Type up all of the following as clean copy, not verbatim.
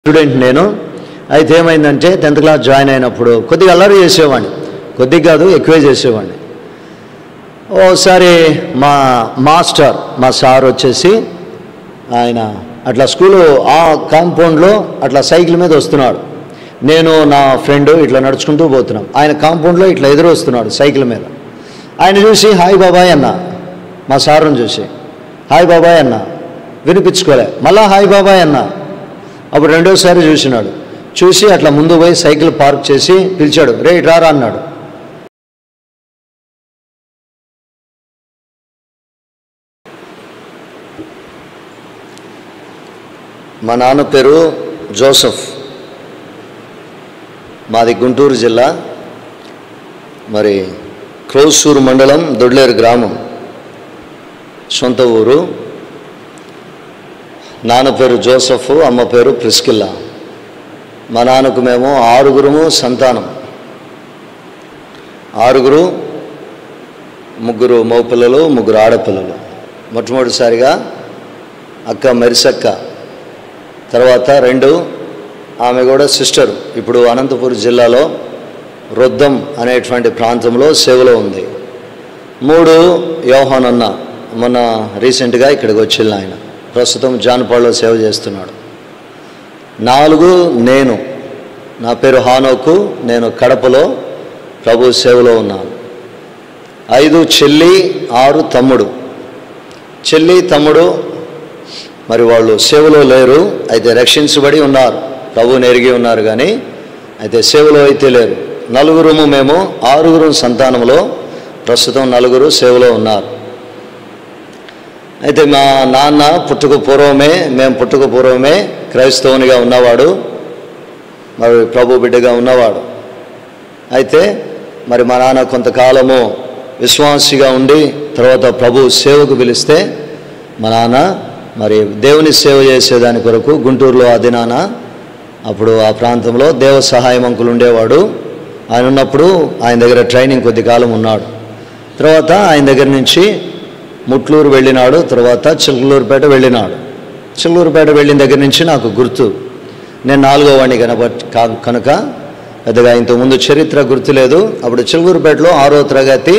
Student నేను. అయితే ఏమైందంటే 10th క్లాస్ జాయిన్ అయినప్పుడు కొద్దిగా అల్లరి చేసేవాడిని, కొద్దిగా కాదు ఎక్కువే చేసేవాడిని. ఓసారి మా మాస్టర్ మా సార్ వచ్చేసి ఆయన అట్లా స్కూలు ఆ కాంపౌండ్లో అట్లా సైకిల్ మీద వస్తున్నాడు, నేను నా ఫ్రెండ్ ఇట్లా నడుచుకుంటూ పోతున్నాం. ఆయన కాంపౌండ్లో ఇట్లా ఎదురు వస్తున్నాడు సైకిల్ మీద. ఆయన చూసి హాయ్ బాబాయ్ అన్న, మా సార్ని చూసి హాయ్ బాబాయ్ అన్న, వినిపించుకోలే. మళ్ళా హాయ్ బాబాయ్ అన్న. అప్పుడు రెండోసారి చూసినాడు, చూసి అట్లా ముందు పోయి సైకిల్ పార్క్ చేసి పిలిచాడు, రే రారా అన్నాడు. మా నాన్న పేరు జోసెఫ్, మాది గుంటూరు జిల్లా, మరి క్రోసూరు మండలం దొడ్లేరు గ్రామం సొంత ఊరు. నాన్న పేరు జోసెఫ్, అమ్మ పేరు ప్రిస్కిల్లా. మా నాన్నకు మేము 6 సంతానం, 6, 3 మగపిల్లలు 3 ఆడపిల్లలు. మొట్టమొదటిసారిగా అక్క మెరిసక్క, తర్వాత 2 ఆమె కూడా సిస్టర్, ఇప్పుడు అనంతపురం జిల్లాలో రొద్దం అనేటువంటి ప్రాంతంలో సేవలో ఉంది. 3 యోహాన్ అన్న, మొన్న రీసెంట్గా ఇక్కడికి వచ్చిన ఆయన, ప్రస్తుతం జాన్పాడ్లో సేవ చేస్తున్నాడు. 4 నేను, నా పేరు హానోకు, నేను కడపలో ప్రభు సేవలో ఉన్నాను. 5 చెల్లి, 6 తమ్ముడు. చెల్లి తమ్ముడు మరి వాళ్ళు సేవలో లేరు, అయితే రక్షించబడి ఉన్నారు, ప్రభువుని ఎరిగి ఉన్నారు, కానీ అయితే సేవలో అయితే లేరు. 4 మేము 6 సంతానంలో ప్రస్తుతం 4 సేవలో ఉన్నారు. అయితే మా నాన్న మేము పుట్టుక పూర్వమే క్రైస్తవునిగా ఉన్నవాడు, మరి ప్రభు బిడ్డగా ఉన్నవాడు. అయితే మరి మా నాన్న కొంతకాలము విశ్వాసిగా ఉండి తర్వాత ప్రభు సేవకు పిలిస్తే మా నాన్న మరి దేవుని సేవ చేసేదాని కొరకు గుంటూరులో అదినాన అప్పుడు ఆ ప్రాంతంలో దేవ సహాయం అంకులు ఉండేవాడు. ఆయన ఉన్నప్పుడు ఆయన దగ్గర ట్రైనింగ్ కొద్ది కాలం ఉన్నాడు. తర్వాత ఆయన దగ్గర నుంచి ముట్లూరు వెళ్ళినాడు, తర్వాత చిలుకలూరుపేట వెళ్ళినాడు. చిలుకలూరుపేట వెళ్ళిన దగ్గర నుంచి నాకు గుర్తు, నేను 4వ వాడిని కనుక పెద్దగా ఇంతకుముందు చరిత్ర గుర్తులేదు. అప్పుడు చిలుకలూరుపేటలో 6వ తరగతి,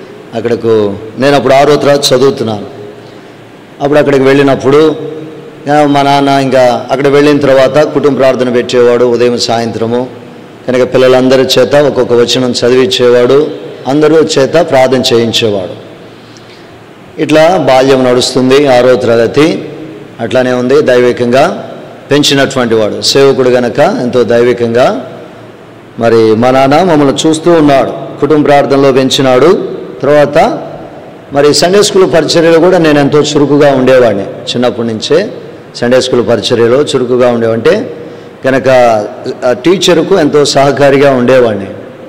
నేను అప్పుడు 6వ తరగతి చదువుతున్నాను. అప్పుడు అక్కడికి వెళ్ళినప్పుడు మా నాన్న ఇంకా అక్కడ వెళ్ళిన తర్వాత కుటుంబ ప్రార్థన పెట్టేవాడు ఉదయం సాయంత్రము. కనుక పిల్లలందరి చేత ఒక్కొక్క వచనం చదివించేవాడు, అందరూ చేత ప్రార్థన చేయించేవాడు. ఇట్లా బాల్యం నడుస్తుంది. 6వ తరగతి అట్లానే ఉంది. దైవికంగా పెంచినటువంటి వాడు, సేవకుడు గనక ఎంతో దైవికంగా మరి మా నాన్న మమ్మల్ని చూస్తూ ఉన్నాడు, కుటుంబ ప్రార్థనలో పెంచినాడు. తర్వాత మరి సండే స్కూల్ పరిచర్యలో కూడా నేను ఎంతో చురుకుగా ఉండేవాడిని. చిన్నప్పటి నుంచే సండే స్కూల్ పరిచర్యలో చురుకుగా ఉండేవంటే కనుక టీచర్కు ఎంతో సహకారిగా ఉండేవాడిని.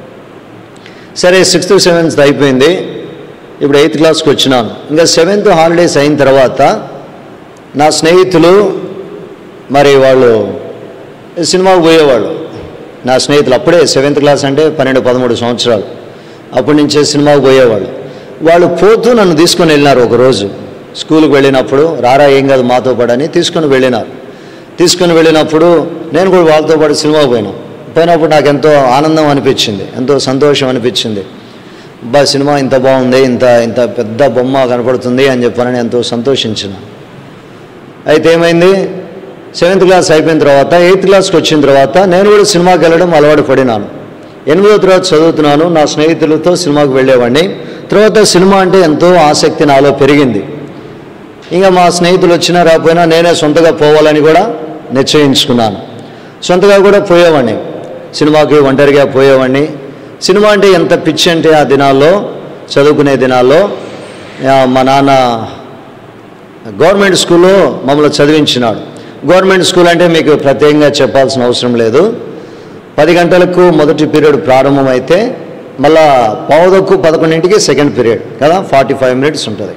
సరే 6th 7th అయిపోయింది, ఇప్పుడు 8th క్లాస్కి వచ్చినాను. ఇంకా 7th హాలిడేస్ అయిన తర్వాత నా స్నేహితులు మరి వాళ్ళు సినిమాకు పోయేవాళ్ళు. నా స్నేహితులు అప్పుడే 7th క్లాస్ అంటే 12-13 సంవత్సరాలు, అప్పటి నుంచే సినిమాకు పోయేవాళ్ళు. వాళ్ళు పోతూ నన్ను తీసుకొని వెళ్ళినారు. ఒకరోజు స్కూల్కి వెళ్ళినప్పుడు రారా ఏం కాదు మాతో పాడని తీసుకొని వెళ్ళినప్పుడు నేను కూడా వాళ్ళతో పాటు సినిమాకు పోయినప్పుడు నాకు ఎంతో ఆనందం అనిపించింది, ఎంతో సంతోషం అనిపించింది. సినిమా ఇంత బాగుంది, ఇంత పెద్ద బొమ్మ కనపడుతుంది అని చెప్పానని ఎంతో సంతోషించిన. అయితే ఏమైంది, 7th క్లాస్ అయిపోయిన తర్వాత 8th క్లాస్కి వచ్చిన తర్వాత నేను కూడా సినిమాకి వెళ్ళడం అలవాటు పడినాను. 8వ తరగతి చదువుతున్నాను, నా స్నేహితులతో సినిమాకి వెళ్ళేవాడిని. తర్వాత సినిమా అంటే ఎంతో ఆసక్తి నాలో పెరిగింది. ఇంకా మా స్నేహితులు వచ్చినా రాకపోయినా నేనే సొంతగా పోవాలని కూడా నిశ్చయించుకున్నాను. సొంతగా కూడా పోయేవాడిని సినిమాకి, ఒంటరిగా పోయేవాడిని. సినిమా అంటే ఎంత పిచ్చి అంటే ఆ దినాల్లో, చదువుకునే దినాల్లో మా నాన్న గవర్నమెంట్ స్కూల్లో మమ్మల్ని చదివించినాడు. గవర్నమెంట్ స్కూల్ అంటే మీకు ప్రత్యేకంగా చెప్పాల్సిన అవసరం లేదు. 10 గంటలకు మొదటి పీరియడ్ ప్రారంభమైతే మళ్ళా 10:11 సెకండ్ పీరియడ్ కదా, 45 మినిట్స్ ఉంటుంది.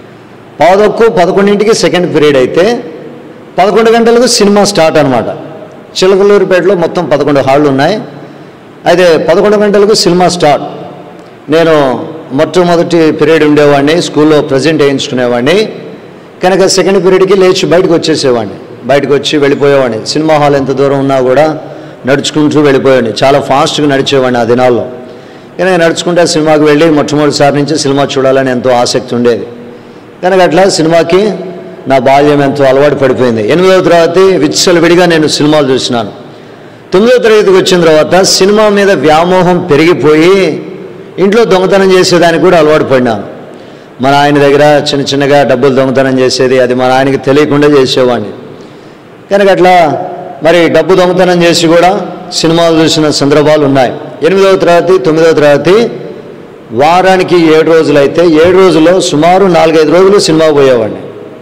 10:11 సెకండ్ పీరియడ్ అయితే 11 గంటలకు సినిమా స్టార్ట్ అనమాట. చిలకలూరుపేటలో మొత్తం 11 హాళ్ళు ఉన్నాయి. అయితే 11 గంటలకు సినిమా స్టార్ట్. నేను మొట్టమొదటి పీరియడ్ ఉండేవాడిని, స్కూల్లో ప్రజెంట్ వేయించుకునేవాడిని. కనుక సెకండ్ పీరియడ్కి లేచి బయటకు వచ్చేసేవాడిని. బయటకు వచ్చి వెళ్ళిపోయేవాడిని. సినిమా హాల్ ఎంత దూరం ఉన్నా కూడా నడుచుకుంటూ వెళ్ళిపోయేవాడిని. చాలా ఫాస్ట్గా నడిచేవాడిని ఆ దినాల్లో. కనుక నడుచుకుంటే సినిమాకి వెళ్ళి మొట్టమొదటిసారి నుంచి సినిమా చూడాలని ఎంతో ఆసక్తి ఉండేది. కనుక అట్లా సినిమాకి నా బాల్యం ఎంతో అలవాటు పడిపోయింది. 8వ తరగతి విచ్చలవిడిగా నేను సినిమాలు చూసినాను. 9వ తరగతికి వచ్చిన తర్వాత సినిమా మీద వ్యామోహం పెరిగిపోయి ఇంట్లో దొంగతనం చేసేదానికి కూడా అలవాటు పడినాను. మా నాయన దగ్గర చిన్న చిన్నగా డబ్బులు దొంగతనం చేసేది, అది మా నాయనకి తెలియకుండా చేసేవాడిని. కనుక అట్లా మరి డబ్బు దొంగతనం చేసి కూడా సినిమాలు చూసిన సందర్భాలు ఉన్నాయి. 8వ తరగతి 9వ తరగతి వారానికి 7 రోజులు అయితే 7 రోజుల్లో సుమారు 4-5 రోజులు సినిమా పోయేవాడిని.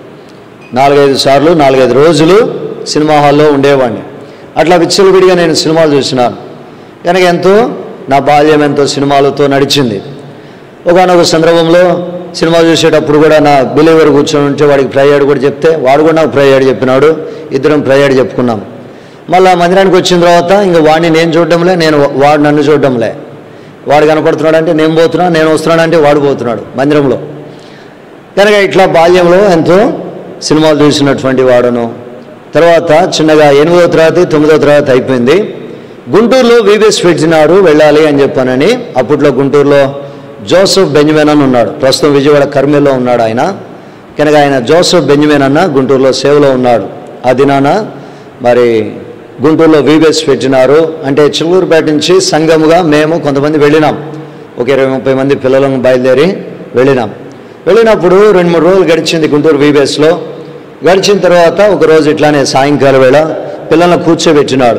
4-5 సార్లు 4-5 రోజులు సినిమా హాల్లో ఉండేవాడిని. అట్లా విచ్చలవిడిగా నేను సినిమాలు చూసినాను. కనుక ఎంతో నా బాల్యం ఎంతో సినిమాలతో నడిచింది. ఒకనొక సందర్భంలో సినిమా చూసేటప్పుడు కూడా నా బిలీవర్ కూర్చొని ఉంటే వాడికి ప్రేయర్ కూడా చెప్తే వాడు కూడా నాకు ప్రేయర్ చెప్పినాడు. ఇద్దరం ప్రేయర్ చెప్పుకున్నాం. మళ్ళీ మందిరానికి వచ్చిన తర్వాత ఇంకా వాడిని నేను చూడడంలే, వాడు నన్ను చూడడంలే. వాడు కనపడుతున్నాడు అంటే నేను పోతున్నా, నేను వస్తున్నాడు అంటే వాడు పోతున్నాడు మందిరంలో. కనుక ఇట్లా బాల్యంలో ఎంతో సినిమాలు చూసినటువంటి వాడును. తర్వాత చిన్నగా 8వ తరగతి 9వ తరగతి అయిపోయింది. గుంటూరులో వివిఎస్ పెట్టినారు వెళ్ళాలి అని చెప్పానని. అప్పట్లో గుంటూరులో జోసెఫ్ బెంజమిన్ అని ఉన్నాడు. ప్రస్తుతం విజయవాడ కర్మేల్లో ఉన్నాడు ఆయన. కనుక ఆయన జోసెఫ్ బెంజమిన్ అన్న గుంటూరులో సేవలో ఉన్నాడు. ఆ దినాన మరి గుంటూరులో వివిఎస్ పెట్టినారు. అంటే చిల్లూరుపేట నుంచి సంఘముగా మేము కొంతమంది వెళ్ళినాం. ఒక 20-30 మంది పిల్లలను బయలుదేరి వెళ్ళినాం. వెళ్ళినప్పుడు 2-3 రోజులు గడిచింది గుంటూరు వివిఎస్లో. గడిచిన తర్వాత ఒకరోజు ఇట్లానే సాయంకాల వేళ పిల్లల్ని కూర్చోబెట్టినాడు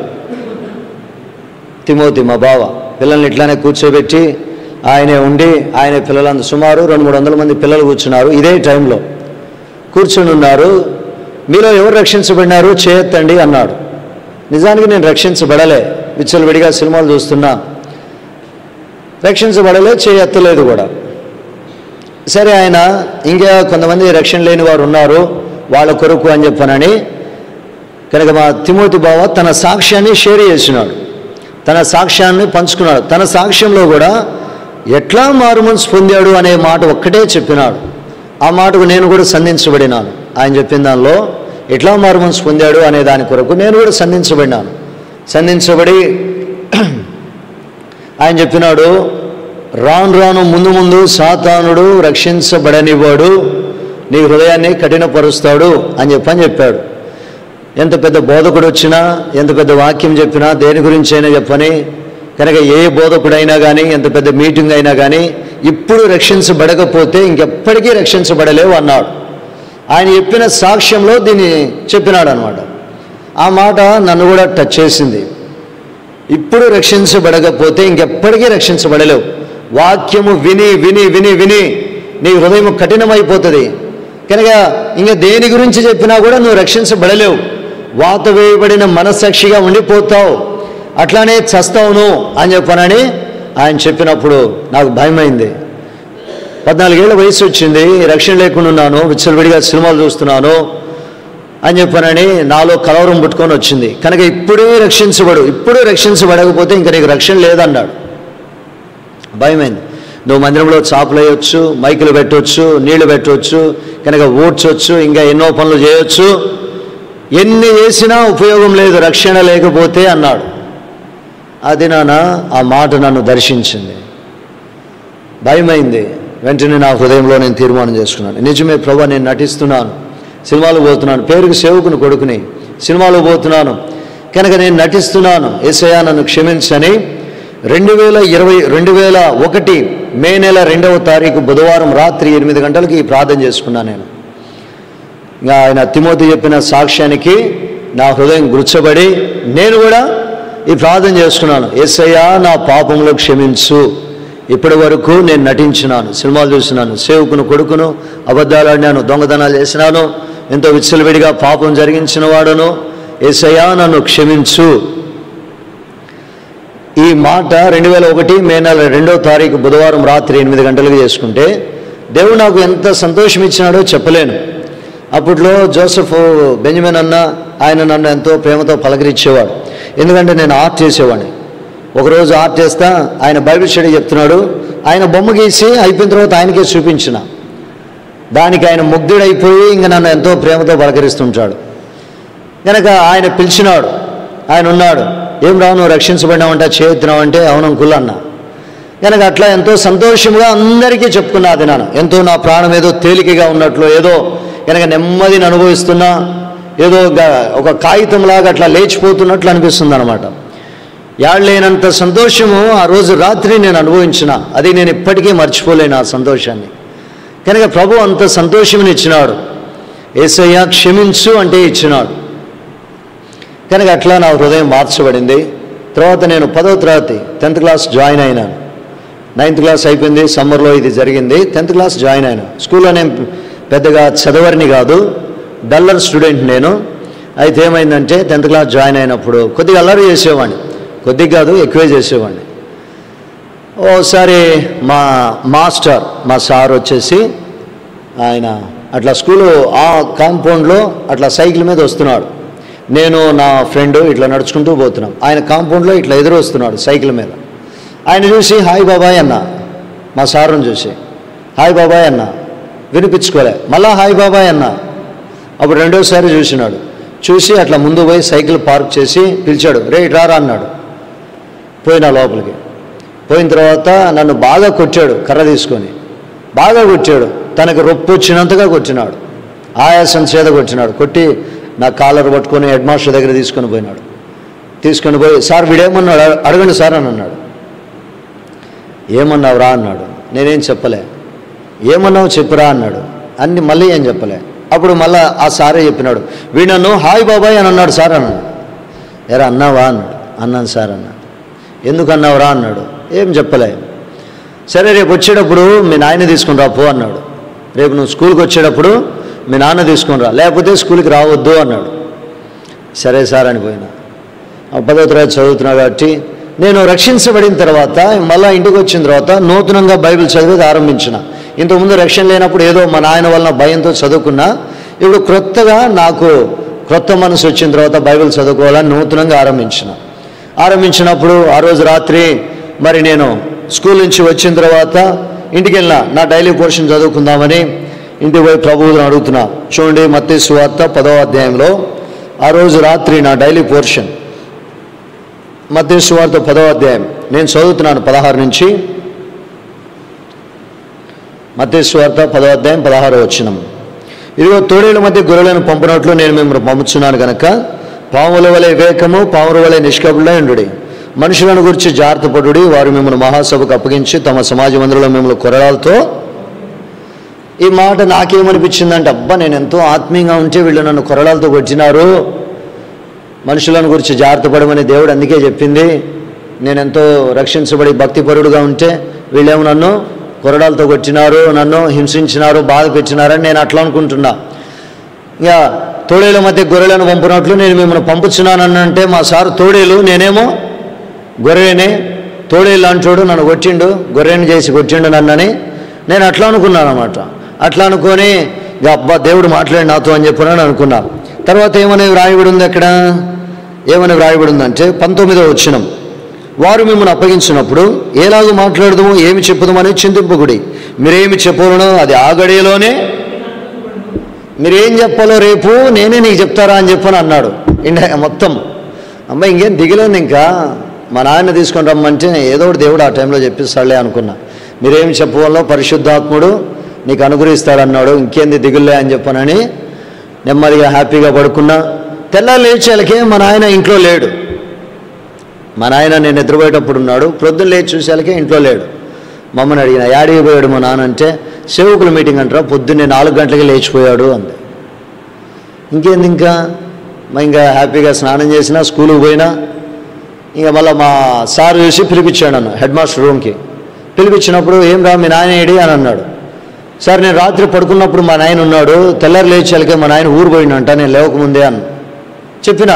తిమోతి, మా బావ. పిల్లల్ని ఇట్లానే కూర్చోబెట్టి ఆయనే ఉండి ఆయన పిల్లలందరూ సుమారు 200-300 మంది పిల్లలు కూర్చున్నారు. ఇదే టైంలో కూర్చుని ఉన్నారు. మీలో ఎవరు రక్షించబడినారు చేయొత్తండి అన్నాడు. నిజానికి నేను రక్షించబడలే, విచ్చలవిడిగా సినిమాలు చూస్తున్నా, రక్షించబడలే, చేయెత్తలేదు కూడా. సరే ఆయన ఇంకా కొంతమంది రక్షణ లేని వారు ఉన్నారు వాళ్ళ కొరకు అని చెప్పానని కనుక మా తిమోతి బావ తన సాక్ష్యాన్ని షేర్ చేసినాడు. తన సాక్ష్యాన్ని పంచుకున్నాడు. తన సాక్ష్యంలో కూడా ఎట్లా మారుమనసు పొందాడు అనే మాట ఒక్కటే చెప్పినాడు. ఆ మాటకు నేను కూడా సంధించబడినాను. ఆయన చెప్పిన దానిలో ఎట్లా మారుమనసు పొందాడు అనే దాని కొరకు నేను కూడా సంధించబడినాను. సంధించబడి ఆయన చెప్పినాడు, రాను రాను ముందు ముందు సాతానుడు రక్షించబడనివాడు నీ హృదయాన్ని కఠినపరుస్తాడు అని చెప్పాడు. ఎంత పెద్ద బోధకుడు వచ్చినా, ఎంత పెద్ద వాక్యం చెప్పినా, దేని గురించి అయినా చెప్పని కనుక ఏ బోధకుడైనా కానీ, ఎంత పెద్ద మీటింగ్ అయినా కానీ ఇప్పుడు రక్షించబడకపోతే ఇంకెప్పటికీ రక్షించబడలేవు అన్నాడు. ఆయన చెప్పిన సాక్ష్యంలో దీన్ని చెప్పినాడు అనమాట. ఆ మాట నన్ను కూడా టచ్ చేసింది. ఇప్పుడు రక్షించబడకపోతే ఇంకెప్పటికీ రక్షించబడలేవు. వాక్యము విని విని విని విని నీ హృదయం కఠినమైపోతుంది. కనుక ఇంకా దేని గురించి చెప్పినా కూడా నువ్వు రక్షించబడలేవు. వాత వేయబడిన మనస్సాక్షిగా ఉండిపోతావు, అట్లానే చస్తావును అని చెప్పనని ఆయన చెప్పినప్పుడు నాకు భయమైంది. 14 ఏళ్ళ వయసు వచ్చింది, రక్షణ లేకుండా ఉన్నాను, విచ్చలవిడిగా సినిమాలు చూస్తున్నాను అని చెప్పనని నాలో కలవరం పుట్టుకొని వచ్చింది. కనుక ఇప్పుడే రక్షించబడకపోతే ఇంకా నీకు రక్షణ లేదన్నాడు. భయమైంది. నువ్వు మందిరంలో చాపలు వేయొచ్చు, మైకులు పెట్టవచ్చు, నీళ్లు పెట్టవచ్చు, కనుక ఊడ్చవచ్చు, ఇంకా ఎన్నో పనులు చేయొచ్చు, ఎన్ని చేసినా ఉపయోగం లేదు రక్షణ లేకపోతే అన్నాడు. అది ఆ మాట నన్ను దర్శించింది. భయమైంది. వెంటనే నా హృదయంలో నేను తీర్మానం చేసుకున్నాను, నిజమే ప్రభువా, నేను నటిస్తున్నాను, సినిమాలు పోతున్నాను, పేరుకు సేవకుని కొడుకుని సినిమాలు పోతున్నాను, కనుక నేను నటిస్తున్నాను, యేసయ్యా నన్ను క్షమించని 2001 మే నెల 2వ తారీఖు బుధవారం రాత్రి 8 గంటలకి ఈ ప్రార్థన చేసుకున్నాను నేను. ఇంకా ఆయన తిమోతి చెప్పిన సాక్ష్యానికి నా హృదయం గుర్చబడి నేను కూడా ఈ ప్రార్థన చేసుకున్నాను. యేసయ్యా నా పాపంలో క్షమించు, ఇప్పటి వరకు నేను నటించినాను, సినిమాలు చూసినాను, సేవకును కొడుకును, అబద్ధాలు ఆడినాను, దొంగతనాలు చేసినాను, ఎంతో విచ్చలవిడిగా పాపం జరిగించిన వాడును, యేసయ్యా నన్ను క్షమించు. ఈ మాట 2001 మే నెల 2వ తారీఖు బుధవారం రాత్రి 8 గంటలకు చేసుకుంటే దేవుడు నాకు ఎంత సంతోషం ఇచ్చినాడో చెప్పలేను. అప్పట్లో జోసెఫ్ బెంజమిన్ అన్న ఆయన నన్ను ఎంతో ప్రేమతో పలకరించేవాడు. ఎందుకంటే నేను ఆర్ట్ చేసేవాడిని. ఒకరోజు ఆర్ట్ చేస్తా ఆయన బైబిల్ స్టడీ చెప్తున్నాడు. ఆయన బొమ్మ గీసి అయిపోయిన తర్వాత ఆయనకే చూపించిన దానికి ఆయన ముగ్ధుడైపోయి ఇంకా నన్ను ఎంతో ప్రేమతో పలకరిస్తుంటాడు. కనుక ఆయన పిలిచినాడు, ఆయన ఉన్నాడు. ఏం రా నువ్వు రక్షించబడినావంటే చేస్తున్నావంటే అవును అంకుల్ అన్నా. కనుక అట్లా ఎంతో సంతోషంగా అందరికీ చెప్పుకున్నా. అది నాన్న ఎంతో నా ప్రాణం ఏదో తేలికగా ఉన్నట్లు, ఏదో కనుక నెమ్మదిని అనుభవిస్తున్నా, ఏదో ఒక కాగితంలాగా అట్లా లేచిపోతున్నట్లు అనిపిస్తుంది అనమాట. యాళ్ళేనంత సంతోషము ఆ రోజు రాత్రి నేను అనుభవించిన, అది నేను ఇప్పటికీ మర్చిపోలేను ఆ సంతోషాన్ని. కనుక ప్రభు అంత సంతోషముని ఇచ్చినాడు. యేసయ్య క్షమించు అంటే ఇచ్చినాడు. కనుక అట్లా నా హృదయం మార్చబడింది. తర్వాత నేను 10వ తరగతి 10th క్లాస్ జాయిన్ అయినాను. 9th క్లాస్ అయిపోయింది, సమ్మర్లో ఇది జరిగింది. 10th క్లాస్ జాయిన్ అయినా. స్కూల్లో నేను పెద్దగా చదవరిని కాదు, డల్లర్ స్టూడెంట్ నేను. అయితే ఏమైందంటే 10th క్లాస్ జాయిన్ అయినప్పుడు కొద్దిగా అల్లరి చేసేవాడిని, కొద్దిగా కాదు ఎక్కువే చేసేవాడిని. ఓసారి మా మాస్టర్, మా సార్ వచ్చేసి ఆయన అట్లా స్కూలు ఆ కాంపౌండ్లో అట్లా సైకిల్ మీద వస్తున్నాడు. నేను నా ఫ్రెండ్ ఇట్లా నడుచుకుంటూ పోతున్నాం. ఆయన కాంపౌండ్లో ఇట్లా ఎదురు వస్తున్నాడు సైకిల్ మీద. ఆయన చూసి హాయ్ బాబాయ్ అన్న, మా సారుని చూసి హాయ్ బాబాయ్ అన్న, వినిపించుకోలే. మళ్ళా హాయ్ బాబాయ్ అన్న. అప్పుడు రెండోసారి చూసినాడు. చూసి అట్లా ముందు పోయి సైకిల్ పార్క్ చేసి పిలిచాడు, రే రారా అన్నాడు. పోయినా లోపలికి. పోయిన తర్వాత నన్ను బాగా కొట్టాడు, కర్ర తీసుకొని బాగా కొట్టాడు. తనకు రొప్పు వచ్చినంతగా కొట్టినాడు, ఆయాసం చేత కొట్టినాడు. కొట్టి నా కాలర్ పట్టుకొని హెడ్ మాస్టర్ దగ్గర తీసుకొని పోయినాడు. తీసుకొని పోయి సార్ వీడేమన్నాడు అడగండి సార్ అని అన్నాడు. ఏమన్నావు రా అన్నాడు. నేనేం చెప్పలే. ఏమన్నావు చెప్పురా అన్నాడు. అన్ని మళ్ళీ ఏం చెప్పలే. అప్పుడు మళ్ళీ ఆ సారే చెప్పినాడు, వీడు నన్ను హాయ్ బాబాయ్ అని అన్నాడు సార్ అన్నాడు. ఎరా అన్నావా అన్నాడు. అన్నాను సార్ అన్నా. ఎందుకు అన్నావురా అన్నాడు. ఏం చెప్పలే. సరే రేపు వచ్చేటప్పుడు మీ నాయన తీసుకుని రా పో అన్నాడు. రేపు నువ్వు స్కూల్కి వచ్చేటప్పుడు మీ నాన్న తీసుకుని రా, లేకపోతే స్కూల్కి రావద్దు అన్నాడు. సరే సార్ అని పోయినా. 10వ తరగతి చదువుతున్నా కాబట్టి నేను రక్షించబడిన తర్వాత మళ్ళీ ఇంటికి వచ్చిన తర్వాత నూతనంగా బైబిల్ చదివేది ఆరంభించిన. ఇంతకుముందు రక్షణ లేనప్పుడు ఏదో మా నాయన వలన భయంతో చదువుకున్నా. ఇప్పుడు క్రొత్తగా నాకు క్రొత్త మనసు వచ్చిన తర్వాత బైబిల్ చదువుకోవాలని నూతనంగా ఆరంభించినప్పుడు ఆ రోజు రాత్రి మరి నేను స్కూల్ నుంచి వచ్చిన తర్వాత ఇంటికి వెళ్ళినా. నా డైలీ పోర్షన్ చదువుకుందామని ఇంటికి పోయి ప్రభువుని అడుగుతున్నా. చూడండి మత్తయి సువార్త 10వ అధ్యాయంలో ఆ రోజు రాత్రి నా డైలీ పోర్షన్ మత్తయి సువార్త 10వ అధ్యాయం నేను చదువుతున్నాను 16 నుంచి. మత్తయి సువార్త 10వ అధ్యాయం 16వ వచనం. ఇదిగో తోడేళ్ల మధ్య గొర్రెలను పంపినట్లు నేను మిమ్మల్ని పంపుచున్నాను కనుక పాముల వలె వివేకము, పాముల వలె నిష్కపటులై ఉండుడి. మనుషులను గురించి జాగ్రత్త పడుడి. వారు మిమ్మల్ని మహాసభకు అప్పగించి తమ సమాజ మందిరంలో మిమ్మల్ని కొరడాలతో. ఈ మాట నాకేమనిపించిందంటే, అబ్బా నేను ఎంతో ఆత్మీయంగా ఉంటే వీళ్ళు నన్ను కొరడాలతో కొట్టినారు, మనుషులను గురించి జాగ్రత్త పడమని దేవుడు అందుకే చెప్పింది. నేనెంతో రక్షించబడి భక్తిపరుడుగా ఉంటే వీళ్ళేమో నన్ను కొరడాలతో కొట్టినారు, నన్ను హింసించినారు, బాధ పెట్టినారని నేను అట్లా అనుకుంటున్నా. ఇక తోడేల మధ్య గొర్రెలను పంపినట్లు నేను మిమ్మల్ని పంపుచున్నానంటే మా సారు తోడేలు, నేనేమో గొర్రెనే. తోడేలు అంటాడు నన్ను కొట్టిండు, గొర్రెని చేసి కొట్టిండు నన్నని నేను అట్లా అనుకున్నాను అన్నమాట. అట్లా అనుకొని ఇక అబ్బా దేవుడు మాట్లాడి నాతో అని చెప్పానని అనుకున్నా. తర్వాత ఏమని వ్రాయబడి ఉంది అక్కడ, ఏమని వ్రాయబడి ఉందంటే 19వ వచనం, వారు మిమ్మల్ని అప్పగించినప్పుడు ఎలాగో మాట్లాడదాము ఏమి చెప్పుదామని చింతింపకుడి. మీరేమి చెప్పాలనో అది ఆ గడియలోనే, మీరేం చెప్పాలో రేపు నేనే నీకు చెప్తారా అని చెప్పని అన్నాడు. మొత్తం అమ్మాయి ఇంకేం దిగలేదు. ఇంకా మా నాన్న తీసుకొని రమ్మంటే ఏదో ఒకటి దేవుడు ఆ టైంలో చెప్పిస్తాడులే అనుకున్నా. మీరేమి చెప్పవాలో పరిశుద్ధాత్ముడు నీకు అనుగ్రహిస్తాడన్నాడు, ఇంకేంది దిగులే అని చెప్పనని నెమ్మదిగా హ్యాపీగా పడుకున్నా. తెల్లారు లేచేలకే మా నాయన ఇంట్లో లేడు. మా నాయన నేను నిద్రపోయేటప్పుడు ఉన్నాడు. ప్రొద్దున లేచి చూసేలకే ఇంట్లో లేడు. మమ్మల్ని అడిగిన యాడికి పోయాడు మా నాన్న అంటే, సేవకుల మీటింగ్ అంటారా, పొద్దున్నే 4 గంటలకి లేచిపోయాడు అంది. ఇంకేంది ఇంకా హ్యాపీగా స్నానం చేసినా స్కూల్కి పోయినా. ఇంకా మళ్ళీ మా సార్ చూసి పిలిపించాడు నన్ను హెడ్ మాస్టర్ రూమ్కి. పిలిపించినప్పుడు ఏం రా మీ నాయన ఏడి అని అన్నాడు. సార్ నేను రాత్రి పడుకున్నప్పుడు మా నాయన ఉన్నాడు, తెల్లారి లేచేలకే మా నాయన ఊరు పోయినంట, నేను లేవకముందే అని చెప్పిన.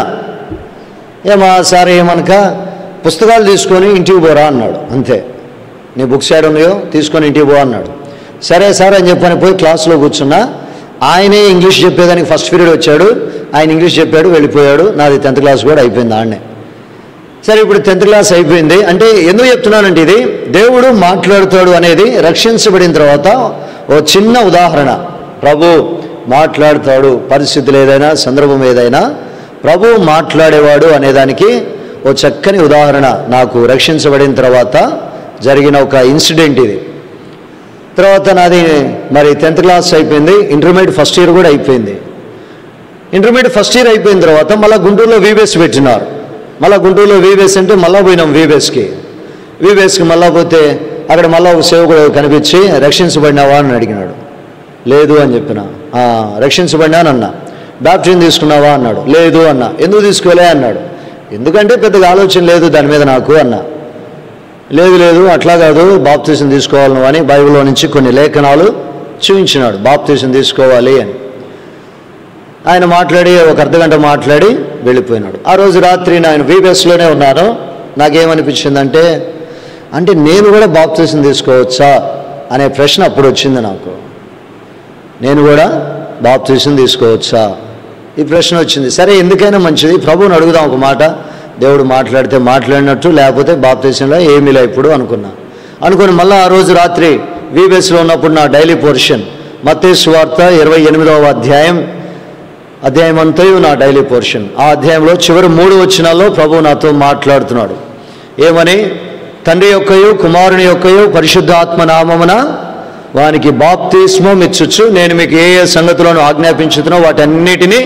మా సార్ ఏమనక పుస్తకాలు తీసుకొని ఇంటికి పోరా అన్నాడు. అంతే, నీ బుక్స్ ఏడు ఉన్నాయో తీసుకొని ఇంటికి పో అన్నాడు. సరే సార్ అని చెప్పని పోయి క్లాస్లో కూర్చున్నా. ఆయనే ఇంగ్లీష్ చెప్పేదానికి ఫస్ట్ పీరియడ్ వచ్చాడు. ఆయన ఇంగ్లీష్ చెప్పాడు, వెళ్ళిపోయాడు. నాది 10th క్లాస్ కూడా అయిపోయింది ఆడనే. సరే ఇప్పుడు 10th క్లాస్ అయిపోయింది. అంటే ఎందుకు చెప్తున్నానంటే ఇది దేవుడు మాట్లాడుతాడు అనేది రక్షించబడిన తర్వాత ఓ చిన్న ఉదాహరణ. ప్రభు మాట్లాడుతాడు, పరిస్థితులు ఏదైనా సందర్భం ఏదైనా ప్రభువు మాట్లాడేవాడు అనేదానికి ఓ చక్కని ఉదాహరణ నాకు రక్షించబడిన తర్వాత జరిగిన ఒక ఇన్సిడెంట్ ఇది. తర్వాత నాది మరి 10th క్లాస్ అయిపోయింది, ఇంటర్మీడియట్ ఫస్ట్ ఇయర్ కూడా అయిపోయింది. ఇంటర్మీడియట్ ఫస్ట్ ఇయర్ అయిపోయిన తర్వాత మళ్ళీ గుంటూరులో వీబీఎస్ పెట్టినారు. మళ్ళీ గుంటూరులో వీబీఎస్ అంటే మళ్ళీ పోయినాం వీబీఎస్కి మళ్ళీ పోతే అక్కడ మళ్ళీ ఒక సేవకుడు కనిపించి రక్షించబడినావా అని అడిగినాడు. లేదు అని చెప్పిన. రక్షించబడినానన్నా. బాప్టిజం తీసుకున్నావా అన్నాడు. లేదు అన్నా. ఎందుకు తీసుకోలే అన్నాడు. ఎందుకంటే పెద్దగా ఆలోచన లేదు దాని మీద నాకు అన్నా. లేదు అట్లా కాదు, బాప్తిజం తీసుకోవాలి అని బైబిల్లో నుంచి కొన్ని లేఖనాలు చూపించినాడు, బాప్తిజం తీసుకోవాలి అని. ఆయన మాట్లాడి ఒక అర్ధగంట మాట్లాడి వెళ్ళిపోయినాడు. ఆ రోజు రాత్రి నేను వీబీఎస్లోనే ఉన్నాను. నాకేమనిపించిందంటే, అంటే నేను కూడా బాప్తిజం తీసుకోవచ్చా అనే ప్రశ్న అప్పుడు వచ్చింది నాకు. నేను కూడా బాప్తిజం తీసుకోవచ్చా ఈ ప్రశ్న వచ్చింది. సరే, ఎందుకైనా మంచిది, ప్రభువుని అడుగుదాం ఒక మాట. దేవుడు మాట్లాడితే మాట్లాడినట్టు, లేకపోతే బాప్తిజంలో ఏమీ లే ఇప్పుడు అనుకుని మళ్ళీ ఆ రోజు రాత్రి వీబీఎస్లో ఉన్నప్పుడు నా డైలీ పోర్షన్ మత్తయి సువార్త 28వ అధ్యాయం అంతయు నా డైలీ పోర్షన్. ఆ అధ్యాయంలో చివరి 3 వచనాల్లో ప్రభువు నాతో మాట్లాడుతున్నాడు. ఏమని? తండ్రి యొక్కయు కుమారుని యొక్కయు పరిశుద్ధాత్మ నామమున వానికి బాప్తిస్మం ఇచ్చుచు నేను మీకు ఏ సంగతులను ఆజ్ఞాపించుతున్నా వాటన్నిటినీ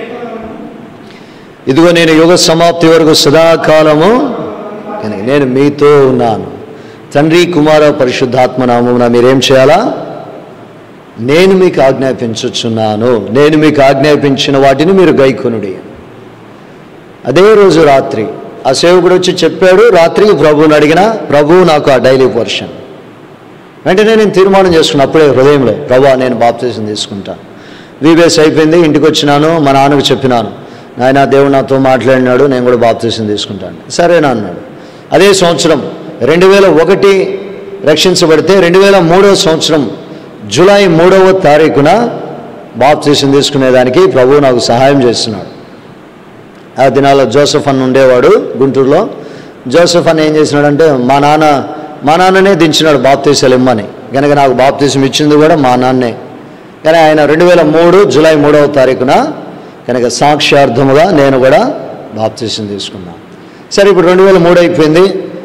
ఇదిగో నేను యుగ సమాప్తి వరకు సదాకాలము నేను మీతో ఉన్నాను. తండ్రి కుమార పరిశుద్ధాత్మ నామమున మీరేం చేయాలా? నేను మీకు ఆజ్ఞాపించుచున్నాను. నేను మీకు ఆజ్ఞాపించిన వాటిని మీరు గైకొనుడి. అదే రోజు రాత్రి ఆ సేవకుడు వచ్చి చెప్పాడు. రాత్రికి ప్రభువుని అడిగిన, ప్రభువు నాకు ఆ డైలీ పోర్షన్. వెంటనే నేను తీర్మానం చేసుకున్నాను అప్పుడే హృదయంలో, ప్రభువా నేను బాప్తిజం తీసుకుంటాను. వీబీఎస్ అయిపోయింది, ఇంటికి వచ్చినాను. మా నాన్నకు చెప్పినాను, నాయన దేవుడు నాతో మాట్లాడినాడు, నేను కూడా బాప్తిజం తీసుకుంటాను. సరేనా అన్నాడు. అదే సంవత్సరం 2001 రక్షించబడితే 2003వ సంవత్సరం జూలై 3వ తారీఖున బాప్తిజం తీసుకునేదానికి ప్రభువు నాకు సహాయం చేస్తున్నాడు. ఆ దినాల్లో జోసెఫ్ అన్న ఉండేవాడు గుంటూరులో. జోసెఫ్ అన్న ఏం చేసినాడంటే మా నాన్ననే దించినాడు బాప్తిజాలు ఇమ్మని. కనుక నాకు బాప్తిజం ఇచ్చింది కూడా మా నాన్నే. కానీ ఆయన 2003 జూలై 3వ తారీఖున కనుక సాక్ష్యార్థముగా నేను కూడా బాప్తిజం తీసుకున్నాను. సరే, ఇప్పుడు 2003 అయిపోయింది.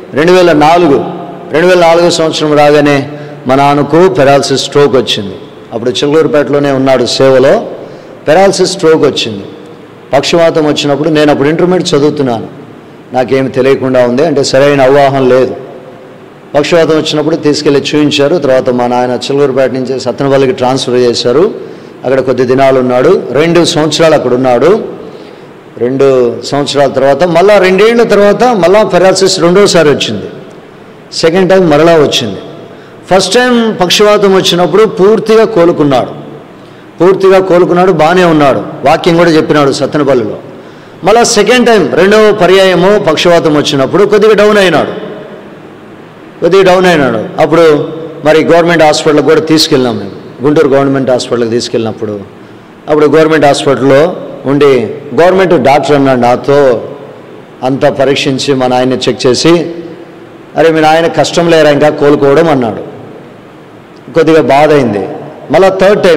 2004 సంవత్సరం రాగానే మా నాన్నకు పెరాలసిస్ స్ట్రోక్ వచ్చింది. అప్పుడు చిలకలూరుపేటలోనే ఉన్నాడు సేవలో. పెరాలసిస్ స్ట్రోక్ వచ్చింది. పక్షవాతం వచ్చినప్పుడు నేను అప్పుడు ఇంటర్మీడియట్ చదువుతున్నాను. నాకేమి తెలియకుండా ఉంది, అంటే సరైన అవగాహన లేదు. పక్షవాతం వచ్చినప్పుడు తీసుకెళ్ళి చూపించారు. తర్వాత మా నాయన చిలకలూరుపేట నుంచి సత్తెనపల్లికి ట్రాన్స్ఫర్ చేశారు. అక్కడ కొద్ది దినాలు ఉన్నాడు. 2 సంవత్సరాలు అక్కడ ఉన్నాడు. 2 సంవత్సరాల తర్వాత మళ్ళా 2 ఏళ్ల తర్వాత మళ్ళా పెరాలసిస్ రెండోసారి వచ్చింది. సెకండ్ టైం మరలా వచ్చింది. ఫస్ట్ టైం పక్షవాతం వచ్చినప్పుడు పూర్తిగా కోలుకున్నాడు, బాగానే ఉన్నాడు. వాక్యం కూడా చెప్పినాడు సత్తెనపల్లిలో. మళ్ళా సెకండ్ టైం 2వ పర్యాయము పక్షవాతం వచ్చినప్పుడు కొద్దిగా డౌన్ అయినాడు. అప్పుడు మరి గవర్నమెంట్ హాస్పిటల్కి కూడా తీసుకెళ్ళినాం మేము. గుంటూరు గవర్నమెంట్ హాస్పిటల్కి తీసుకెళ్ళినప్పుడు అప్పుడు గవర్నమెంట్ హాస్పిటల్లో ఉండి గవర్నమెంట్ డాక్టర్ అన్నాడు నాతో, అంతా పరీక్షించి మా నాయన్ని చెక్ చేసి, అరే మీ నాయన కష్టం లేరా ఇంకా కోలుకోవడం అన్నాడు. కొద్దిగా బాధ అయింది. మళ్ళీ థర్డ్ టైం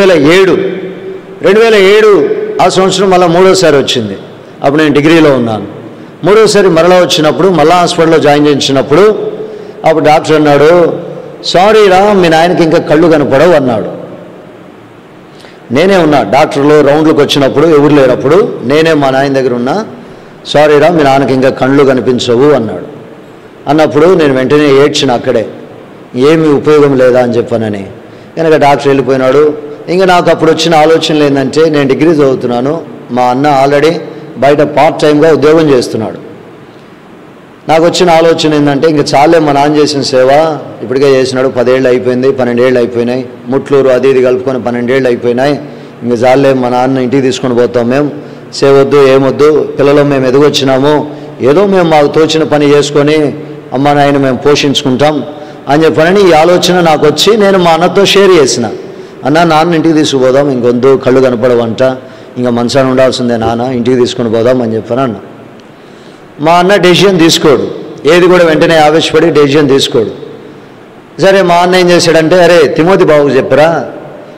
2007 ఆ సంవత్సరం మళ్ళీ 3వసారి వచ్చింది. అప్పుడు నేను డిగ్రీలో ఉన్నాను. 3వసారి మరలా వచ్చినప్పుడు మళ్ళీ హాస్పిటల్లో జాయిన్ చేయించినప్పుడు అప్పుడు డాక్టర్ అన్నాడు, సారీ రా మీ నాయనకి ఇంకా కళ్ళు కనపడవు అన్నాడు. నేనే ఉన్నా డాక్టర్లు రౌండ్లకు వచ్చినప్పుడు ఎవరు లేనప్పుడు నేనే మా నాయన దగ్గర ఉన్నా. సారీ రా మీ నాన్నకి ఇంకా కళ్ళు కనిపించవు అన్నప్పుడు నేను వెంటనే ఏడ్చిన అక్కడే, ఏమీ ఉపయోగం లేదా అని చెప్పానని. కనుక డాక్టర్ వెళ్ళిపోయినాడు. ఇంకా నాకు అప్పుడు వచ్చిన ఆలోచనలు ఏంటంటే, నేను డిగ్రీ చదువుతున్నాను, మా అన్న ఆల్రెడీ బయట పార్ట్ టైంగా ఉద్యోగం చేస్తున్నాడు. నాకు వచ్చిన ఆలోచన ఏంటంటే, ఇంకా చాలే మా నాన్న చేసిన సేవ ఇప్పటికే చేసినాడు, 10 ఏళ్ళు అయిపోయింది, 12 ఏళ్ళు అయిపోయినాయి, ముట్లూరు అది ఇది కలుపుకొని 12 ఏళ్ళు అయిపోయినాయి. ఇంక చాలే మా నాన్న ఇంటికి తీసుకొని పోతాం, మేము సేవ వద్దు ఏమొద్దు, పిల్లలు మేము ఎదుగొచ్చినాము, ఏదో మేము మాకు తోచిన పని చేసుకొని అమ్మ నాయన మేము పోషించుకుంటాం అని చెప్పనని ఈ ఆలోచన నాకు వచ్చి నేను మా అన్నతో షేర్ చేసిన. నాన్న ఇంటికి తీసుకుపోదాం, ఇంకొద్దు కళ్ళు కనపడవంట, ఇంకా మంచాన ఉండాల్సిందే నాన్న, ఇంటికి తీసుకొని పోదాం అని చెప్పాను అన్న. మా అన్న డెసిషన్ తీసుకోడు, ఏది కూడా వెంటనే ఆవేశపడి డెసిషన్ తీసుకోడు. సరే మా అన్న ఏం చేశాడంటే, అరే తిమోతి బాబుకు చెప్పరా,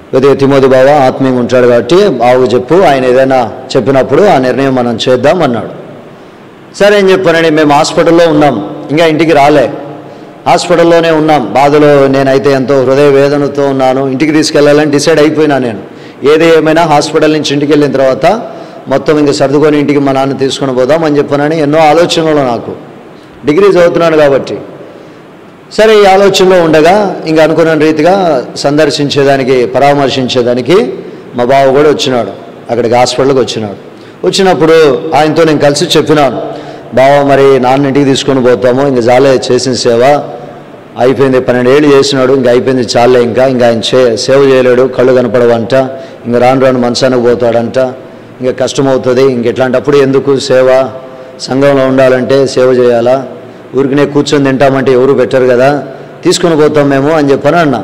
కొద్దిగా తిమోతి బావ ఆత్మీయంగా ఉంటాడు కాబట్టి బావకు చెప్పు, ఆయన ఏదైనా చెప్పినప్పుడు ఆ నిర్ణయం మనం చేద్దాం అన్నాడు. సరే అని చెప్పానండి. మేము హాస్పిటల్లో ఉన్నాం, ఇంకా ఇంటికి రాలే, హాస్పిటల్లోనే ఉన్నాం. బాధలో నేనైతే ఎంతో హృదయ వేదనతో ఉన్నాను. ఇంటికి తీసుకెళ్ళాలని డిసైడ్ అయిపోయినా నేను. ఏది ఏమైనా హాస్పిటల్ నుంచి ఇంటికి వెళ్ళిన తర్వాత మొత్తం ఇంక సర్దుకొని ఇంటికి మా నాన్న తీసుకొని పోదాం అని చెప్పానని ఎన్నో ఆలోచనలు నాకు, డిగ్రీ చదువుతున్నాను కాబట్టి. సరే ఈ ఆలోచనలో ఉండగా ఇంకా అనుకున్న రీతిగా సందర్శించేదానికి, పరామర్శించేదానికి మా బావ కూడా వచ్చినాడు, అక్కడికి హాస్పిటల్కి వచ్చినాడు. వచ్చినప్పుడు ఆయనతో నేను కలిసి చెప్పినాను, బావ మరి నాన్న ఇంటికి తీసుకొని పోతాము, ఇంక చాలే చేసిన సేవ అయిపోయింది, 12 ఏళ్ళు చేసినాడు, ఇంకా అయిపోయింది చాలే, ఇంకా ఆయన సేవ చేయలేడు, కళ్ళు కనపడవంట, ఇంకా రాను రాను మంచానికి పోతాడంట, ఇంకా కష్టమవుతుంది, ఇంకెట్లాంటప్పుడు ఎందుకు సేవ, సంఘంలో ఉండాలంటే సేవ చేయాలా, ఊరికినే కూర్చొని తింటామంటే ఎవరు పెట్టరు కదా, తీసుకొని పోతాం మేము అని చెప్పని అన్నా.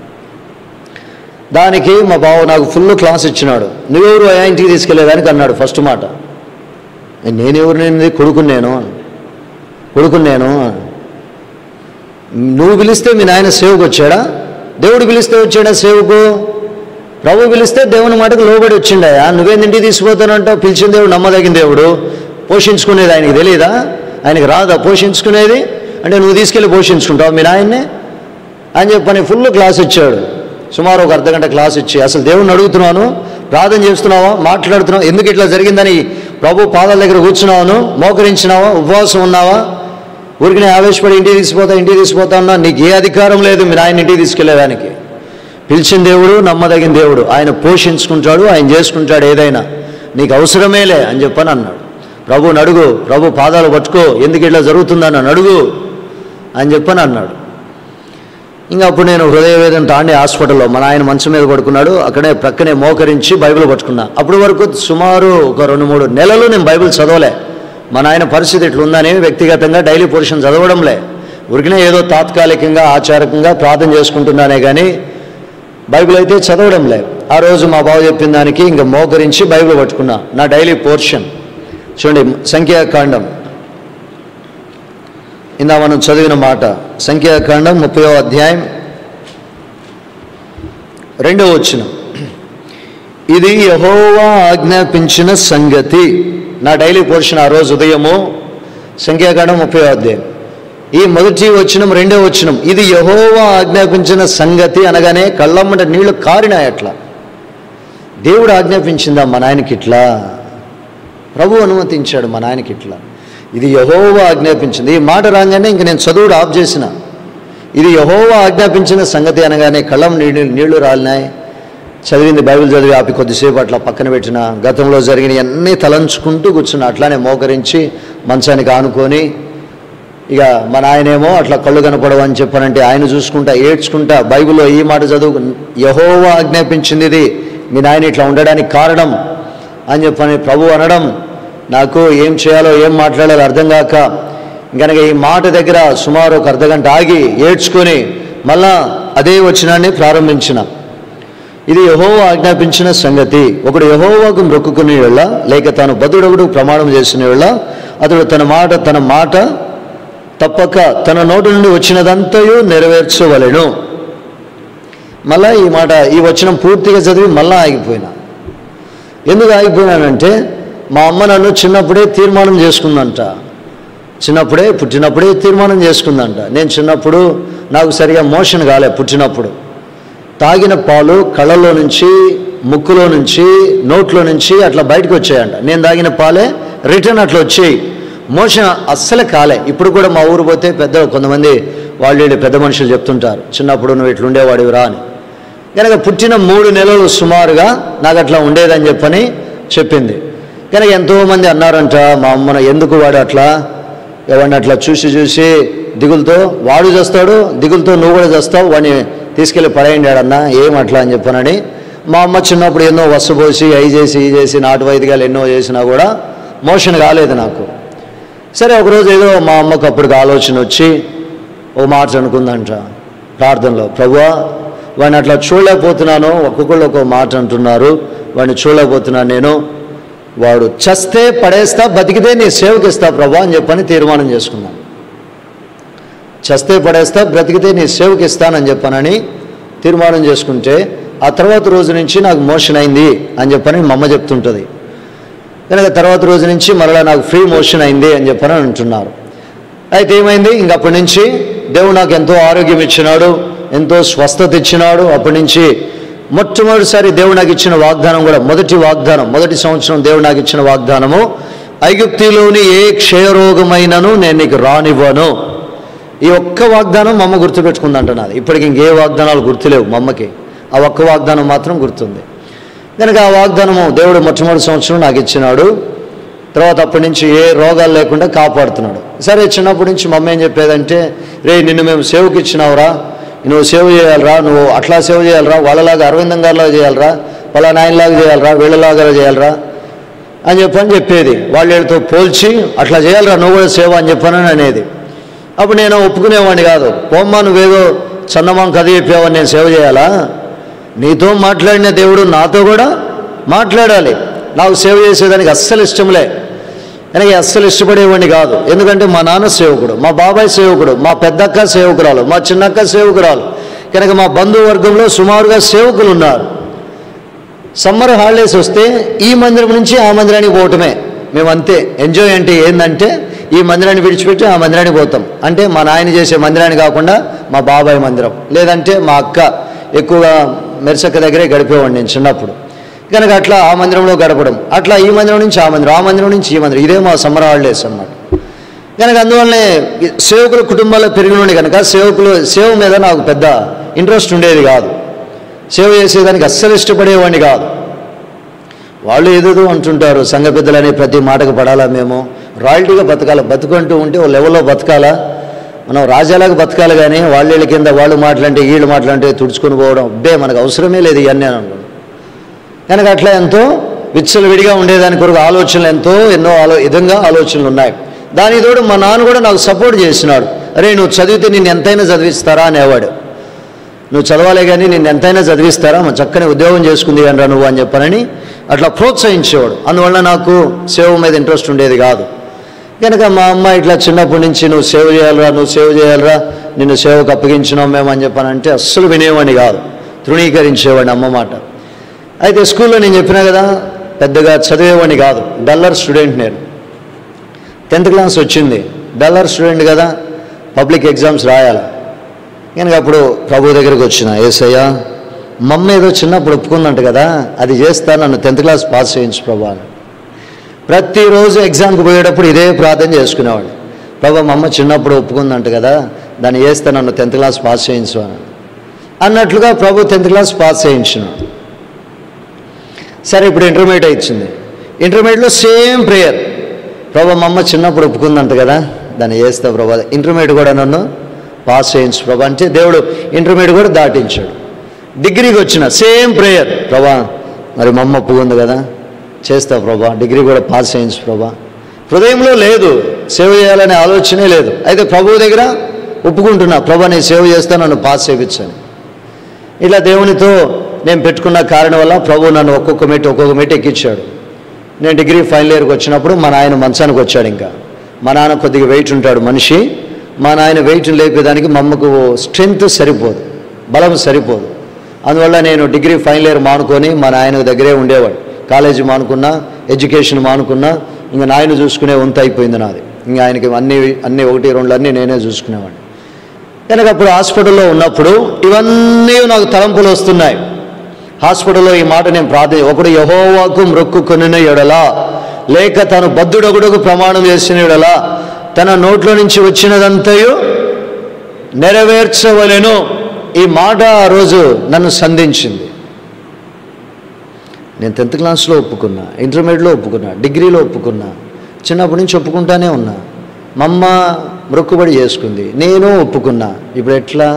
దానికి మా బావ నాకు ఫుల్ క్లాస్ ఇచ్చినాడు. నువ్వెవరు ఇంటికి తీసుకెళ్లేదానికి అన్నాడు. ఫస్ట్ మాట, నేనెవరు, కొడుకుని నేను. నువ్వు పిలిస్తే మీ నాయన సేవకు వచ్చాడా? దేవుడు పిలిస్తే వచ్చాడా సేవకు? ప్రభు పిలిస్తే దేవుని మాటకు లోబడి వచ్చిండాయా? నువ్వేం ఇంటికి తీసుకుపోతానంటావు? పిలిచిన దేవుడు నమ్మదగిన దేవుడు, పోషించుకునేది ఆయనకి తెలియదా? ఆయనకి రాదా పోషించుకునేది? అంటే నువ్వు తీసుకెళ్ళి పోషించుకుంటావు మీ నాయన్ని అని చెప్పని ఫుల్ క్లాస్ ఇచ్చాడు. సుమారు ఒక అర్ధగంట క్లాస్ ఇచ్చి, అసలు దేవుడిని అడుగుతున్నాను, ప్రార్థన చేస్తున్నావా, మాట్లాడుతున్నావు, ఎందుకు ఇట్లా జరిగిందని ప్రభు పాదాల దగ్గర కూర్చున్నావాను, మోకరించినావా, ఉపవాసం ఉన్నావా, ఊరికినే ఆవేశపడి ఇంటికి తీసుకుపోతా ఉన్నా, నీకు ఏ అధికారం లేదు మీ నాయన ఇంటికి తీసుకెళ్లేదానికి. పిలిచిన దేవుడు నమ్మదగిన దేవుడు, ఆయన పోషించుకుంటాడు, ఆయన చేసుకుంటాడు ఏదైనా, నీకు అవసరమేలే అని చెప్పని అన్నాడు. ప్రభుని అడుగు, ప్రభు పాదాలు పట్టుకో, ఎందుకు ఇట్లా జరుగుతుందని అడుగు అని చెప్పని అన్నాడు. ఇంకా అప్పుడు నేను హృదయవేదన తాండి హాస్పిటల్లో, మా నాయన మంచం మీద పడుకున్నాడు, అక్కడే ప్రక్కనే మోకరించి బైబిల్ పట్టుకున్నా. అప్పటి వరకు సుమారు ఒక 2-3 నెలలు నేను బైబిల్ చదవలే. మా నాయన పరిస్థితి ఇట్లుందని వ్యక్తిగతంగా డైలీ పోర్షన్ చదవడంలే, ఊరికినే ఏదో తాత్కాలికంగా ఆచారకంగా ప్రార్థన చేసుకుంటున్నానే కానీ బైబిల్ అయితే చదవడంలే. ఆ రోజు మా బావ చెప్పిన దానికి ఇంకా మోకరించి బైబిల్ పట్టుకున్నా. నా డైలీ పోర్షన్ చూడండి, సంఖ్యాకాండం, ఇందా మనం చదివిన మాట, సంఖ్యాకాండం 30వ అధ్యాయం 2వ వచనం. ఇది యెహోవా ఆజ్ఞాపించిన సంగతి. నా డైలీ పోర్షన్ ఆ రోజు ఉదయము సంఖ్యాకాండం 30వ అధ్యాయం, ఈ మొదటి వచనం 2వ వచనం. ఇది యెహోవా ఆజ్ఞాపించిన సంగతి అనగానే కళ్ళమ్మట నీళ్లు కారినాయి. అట్లా దేవుడు ఆజ్ఞాపించిందా మా నాయనకి ఇట్లా, ప్రభు అనుమతించాడు మా నాయనకి ఇట్లా, ఇది యెహోవా ఆజ్ఞాపించింది. ఈ మాట రాగానే ఇంక నేను చదువుడు ఆఫ్ చేసిన. ఇది యెహోవా ఆజ్ఞాపించిన సంగతి అనగానే కళ్ళం నీళ్లు రాలినాయి. చదివింది బైబిల్ చదివి ఆపి కొద్దిసేపు అట్లా పక్కన పెట్టిన, గతంలో జరిగిన అన్నీ తలంచుకుంటూ కూర్చున్నా. అట్లానే మోకరించి మంచానికి ఆనుకొని, ఇక మా నాయనేమో అట్లా కళ్ళు కనపడవని చెప్పానంటే ఆయన చూసుకుంటా ఏడ్చుకుంటా బైబిల్లో ఈ మాట చదువు, యెహోవా ఆజ్ఞాపించింది ఇది, మీ నాయన ఇట్లా ఉండడానికి కారణం అని చెప్పని ప్రభు అనడం, నాకు ఏం చేయాలో ఏం మాట్లాడాలో అర్థం కాక కనుక ఈ మాట దగ్గర సుమారు ఒక అర్ధగంట ఆగి ఏడ్చుకొని మళ్ళా అదే వచనాన్ని ప్రారంభించిన. ఇది యెహోవా ఆజ్ఞాపించిన సంగతి. ఒకడు యెహోవాకు మొక్కుకునే వేళ లేక తాను బదుడవుడు ప్రమాణం చేసిన వేళ అతడు తన మాట తప్పక తన నోటి నుండి వచ్చినదంతయు నెరవేర్చవలెను. మళ్ళా ఈ వచనం పూర్తిగా చదివి మళ్ళా ఆగిపోయినా. ఎందుకు ఆగిపోయినానంటే మా అమ్మ నన్ను చిన్నప్పుడే తీర్మానం చేసుకుందంట, పుట్టినప్పుడే తీర్మానం చేసుకుందంట. నేను చిన్నప్పుడు నాకు సరిగా మోషన్ కాలే, పుట్టినప్పుడు తాగిన పాలు కళ్ళలో నుంచి, ముక్కులో నుంచి, నోట్లో నుంచి అట్లా బయటకు వచ్చాయంట. నేను తాగిన పాలే రిటర్న్ అట్లా వచ్చేయి, మోషన్ అస్సలే కాలే. ఇప్పుడు కూడా మా ఊరు పోతే కొంతమంది వాళ్ళు పెద్ద మనుషులు చెప్తుంటారు, చిన్నప్పుడు నువ్వు ఇట్లుండేవాడివి రా అని. కనుక పుట్టిన 3 నెలలు సుమారుగా నాకు అట్లా ఉండేదని చెప్పని చెప్పింది. కనుక ఎంతోమంది అన్నారంట మా అమ్మను, ఎందుకు వాడు అట్లా ఎవరిని అట్లా చూసి దిగులతో వాడు చేస్తాడు, దిగులతో నువ్వు కూడా చేస్తావు, వాడిని తీసుకెళ్ళి పడేయండాడన్నా ఏమట్లా అని చెప్పానని. మా అమ్మ చిన్నప్పుడు ఎన్నో వసపోసి అవి చేసి ఈ చేసి నాటు వైద్యాలు ఎన్నో చేసినా కూడా మోషన్ కాలేదు నాకు. సరే ఒకరోజు ఏదో మా అమ్మకు అప్పటికి ఆలోచన వచ్చి ఓ మాట అనుకుందంట ప్రార్థనలో, ప్రభువా వాడిని అట్లా చూడలేకపోతున్నాను, ఒక్కొక్కళ్ళు ఒక్కొక్క మాట అంటున్నారు, వాడిని చూడలేకపోతున్నాను నేను, వాడు చస్తే పడేస్తా, బతికితే నీ సేవకి ఇస్తా ప్రభా అని చెప్పని తీర్మానం చేసుకున్నాను. చస్తే పడేస్తా, బ్రతికితే నీ సేవకి ఇస్తానని చెప్పానని తీర్మానం చేసుకుంటే ఆ తర్వాత రోజు నుంచి నాకు మోషన్ అయింది అని చెప్పని మా అమ్మ చెప్తుంటుంది. కనుక తర్వాత రోజు నుంచి మరలా నాకు ఫ్రీ మోషన్ అయింది అని చెప్పని అంటున్నారు. అయితే ఏమైంది, ఇంకప్పటి నుంచి దేవుడు నాకు ఎంతో ఆరోగ్యం ఇచ్చినాడు, ఎంతో స్వస్థత ఇచ్చినాడు. అప్పటి నుంచి మొట్టమొదటిసారి దేవుడు నాకు ఇచ్చిన వాగ్దానం కూడా, మొదటి సంవత్సరం దేవుడు నాకు ఇచ్చిన వాగ్దానము, ఐగుప్తిలోని ఏ క్షయరోగమైనను నేను నీకు రానివ్వను. ఈ ఒక్క వాగ్దానం మా అమ్మ గుర్తుపెట్టుకుందంట. నాది ఇప్పటికి ఇంకే వాగ్దానాలు గుర్తులేవు మా అమ్మకి, ఆ ఒక్క వాగ్దానం మాత్రం గుర్తుంది. కనుక ఆ వాగ్దానము దేవుడు మొట్టమొదటి సంవత్సరం నాకు ఇచ్చినాడు. తర్వాత అప్పటి నుంచి ఏ రోగాలు లేకుండా కాపాడుతున్నాడు. సరే, చిన్నప్పటి నుంచి మా అమ్మ ఏం చెప్పేదంటే, రే నిన్ను మేము సేవకి ఇచ్చినావురా, నువ్వు సేవ చేయాలరా, నువ్వు అట్లా సేవ చేయాలరా, వాళ్ళలాగా అరవిందం గారిలాగా చేయాలరా, వాళ్ళ నాయనలాగా చేయాలరా, వీళ్ళలాగా చేయాలరా అని చెప్పేది. వాళ్ళతో పోల్చి అట్లా చేయాలరా నువ్వు కూడా సేవ అని చెప్పానని అనేది. అప్పుడు నేను ఒప్పుకునేవాడిని కాదు. పోమ్మా, నువ్వేదో చందమాం కథ చెప్పావని నేను సేవ చేయాలా? నీతో మాట్లాడిన దేవుడు నాతో కూడా మాట్లాడాలి. నాకు సేవ చేసేదానికి అస్సలు ఇష్టంలే, కనుక అస్సలు ఇష్టపడేవాడిని కాదు. ఎందుకంటే మా నాన్న సేవకుడు, మా బాబాయ్ సేవకుడు, మా పెద్దక్క సేవకురాలు, మా చిన్నక్క సేవకురాలు. కనుక మా బంధువర్గంలో సుమారుగా సేవకులు ఉన్నారు. సమ్మర్ హాలిడేస్ వస్తే ఈ మందిరం నుంచి ఆ మందిరానికి పోవటమే మేము, అంతే. ఎంజాయ్ అంటే ఏంటంటే ఈ మందిరాన్ని విడిచిపెట్టి ఆ మందిరానికి పోతాం. అంటే మా నాయన చేసే మందిరాన్ని కాకుండా మా బాబాయ్ మందిరం, లేదంటే మా అక్క, ఎక్కువగా మెర్సక్క దగ్గరే గడిపేవాడిని నేను చిన్నప్పుడు. కనుక అట్లా ఆ మందిరంలో గడపడం, అట్లా ఈ మందిరం నుంచి ఆ మందిరం, ఆ మందిరం నుంచి ఈ మందిరం, ఇదే మా సమ్మర్ హాలిడేస్ అన్నమాట. కనుక అందువల్లనే సేవకుల కుటుంబాల్లో పెరిగినండి కనుక సేవ మీద నాకు పెద్ద ఇంట్రెస్ట్ ఉండేది కాదు. సేవ చేసేదానికి అస్సలు ఇష్టపడేవాడిని కాదు. వాళ్ళు ఏదేదో అంటుంటారు, సంఘ పెద్దలనే ప్రతి మాటకు పడాలా, మేము రాయల్టీగా బతకాలా, బతుకుంటూ ఉంటే ఓ లెవెల్లో బతకాలా, మనం రాజాలాగా బతకాలి. కానీ వాళ్ళ కింద వాళ్ళు మాట్లాడితే వీళ్ళు మాట్లాడితే తుడుచుకొని పోవడం, అబ్బే మనకు అవసరమే లేదు ఇవన్నీ అని అనుకున్నాను. కనుక అట్లా ఎంతో విచ్చలవిడిగా ఉండేదాని కొరకు ఆలోచనలు ఎన్నో విధంగా ఆలోచనలు ఉన్నాయి. దానికి తోడు మా నాన్న కూడా నాకు సపోర్ట్ చేసినాడు. అరే నువ్వు చదివితే నిన్ను ఎంతైనా చదివిస్తారా అనేవాడు. నువ్వు చదవాలే కానీ నిన్ను ఎంతైనా చదివిస్తారా, మా చక్కని ఉద్యోగం చేసుకుంది అనరా నువ్వు అని చెప్పనని అట్లా ప్రోత్సహించేవాడు. అందువల్ల నాకు సేవ మీద ఇంట్రెస్ట్ ఉండేది కాదు. కనుక మా అమ్మ ఇట్లా చిన్నప్పటి నుంచి నువ్వు సేవ చేయాలరా, నిన్ను సేవకు అప్పగించినాం మేము అని చెప్పానంటే అస్సలు వినేవాడిని కాదు, తృణీకరించేవాడిని అమ్మ మాట. అయితే స్కూల్లో నేను చెప్పినా కదా, పెద్దగా చదివేవాడిని కాదు, డల్లర్ స్టూడెంట్. నేను 10th క్లాస్ వచ్చింది, డల్లర్ స్టూడెంట్ కదా, పబ్లిక్ ఎగ్జామ్స్ రాయాలి. కనుక అప్పుడు ప్రభు దగ్గరికి వచ్చిన, యేసయ్య మా అమ్మ ఏదో చిన్నప్పుడు ఒప్పుకుందంట కదా, అది చేస్తా, నన్ను 10th క్లాస్ పాస్ చేయించు ప్రభా అని. ప్రతిరోజు ఎగ్జామ్కి పోయేటప్పుడు ఇదే ప్రార్థన చేసుకునేవాడు. ప్రభా మా అమ్మ చిన్నప్పుడు ఒప్పుకుందంట కదా, దాన్ని చేస్తే నన్ను 10th క్లాస్ పాస్ చేయించు అని అన్నట్లుగా ప్రభు 10th క్లాస్ పాస్ చేయించినాడు. సరే, ఇప్పుడు ఇంటర్మీడియట్ ఇచ్చింది. ఇంటర్మీడియట్లో సేమ్ ప్రేయర్, ప్రభా మా అమ్మ చిన్నప్పుడు ఒప్పుకుందంట కదా, దాన్ని చేస్తా ప్రభా, ఇంటర్మీడియట్ కూడా నన్ను పాస్ చేయించు ప్రభా అంటే దేవుడు ఇంటర్మీడియట్ కూడా దాటించాడు. డిగ్రీకి వచ్చిన సేమ్ ప్రేయర్, ప్రభా మరి మా అమ్మ ఒప్పుకుంది కదా, చేస్తా ప్రభా, డిగ్రీ కూడా పాస్ చేయించు ప్రభా. హృదయంలో లేదు, సేవ చేయాలనే ఆలోచనే లేదు. అయితే ప్రభువు దగ్గర ఒప్పుకుంటున్నా, ప్రభా నేను సేవ చేస్తా, నన్ను పాస్ చేయించని. ఇలా దేవునితో నేను పెట్టుకున్న కారణం వల్ల ప్రభు నన్ను ఒక్కొక్క మెట్టు ఎక్కించాడు. నేను డిగ్రీ ఫైనల్ ఇయర్కి వచ్చినప్పుడు మా నాయన మంచానికి వచ్చాడు. ఇంకా మా నాన్న కొద్దిగా వెయిట్ ఉంటాడు మనిషి, మా నాయన వెయిట్ లేపేదానికి మా అమ్మకు స్ట్రెంగ్త్ సరిపోదు, బలం సరిపోదు. అందువల్ల నేను డిగ్రీ ఫైనల్ ఇయర్ మానుకొని మా నాయన దగ్గరే ఉండేవాడు. కాలేజీ మానుకున్నా, ఎడ్యుకేషన్ మానుకున్నా, ఇంకా నాయన చూసుకునే వంతు అయిపోయింది నాది. ఇంకా ఆయనకి అన్నీ 1-2 అన్నీ నేనే చూసుకునేవాడిని. కనుక అప్పుడు హాస్పిటల్లో ఉన్నప్పుడు ఇవన్నీ నాకు తలంపులు వస్తున్నాయి. హాస్పిటల్లో ఈ మాట నేను ఒకడు యెహోవాకు మ్రొక్కుకొనిన ఎడలా, లేక తను బద్ధుడొకడుకు ప్రమాణం చేసిన ఎడలా, తన నోట్లో నుంచి వచ్చినదంతయు నెరవేర్చవలెను. ఈ మాట ఆ రోజు నన్ను సంధించింది. నేను 10th క్లాస్లో ఒప్పుకున్నా, ఇంటర్మీడియట్లో ఒప్పుకున్నా, డిగ్రీలో ఒప్పుకున్నా, చిన్నప్పటి నుంచి ఒప్పుకుంటానే ఉన్నా. మా అమ్మ మొక్కుబడి చేసుకుంది, నేను ఒప్పుకున్నా. ఇప్పుడు ఎట్లా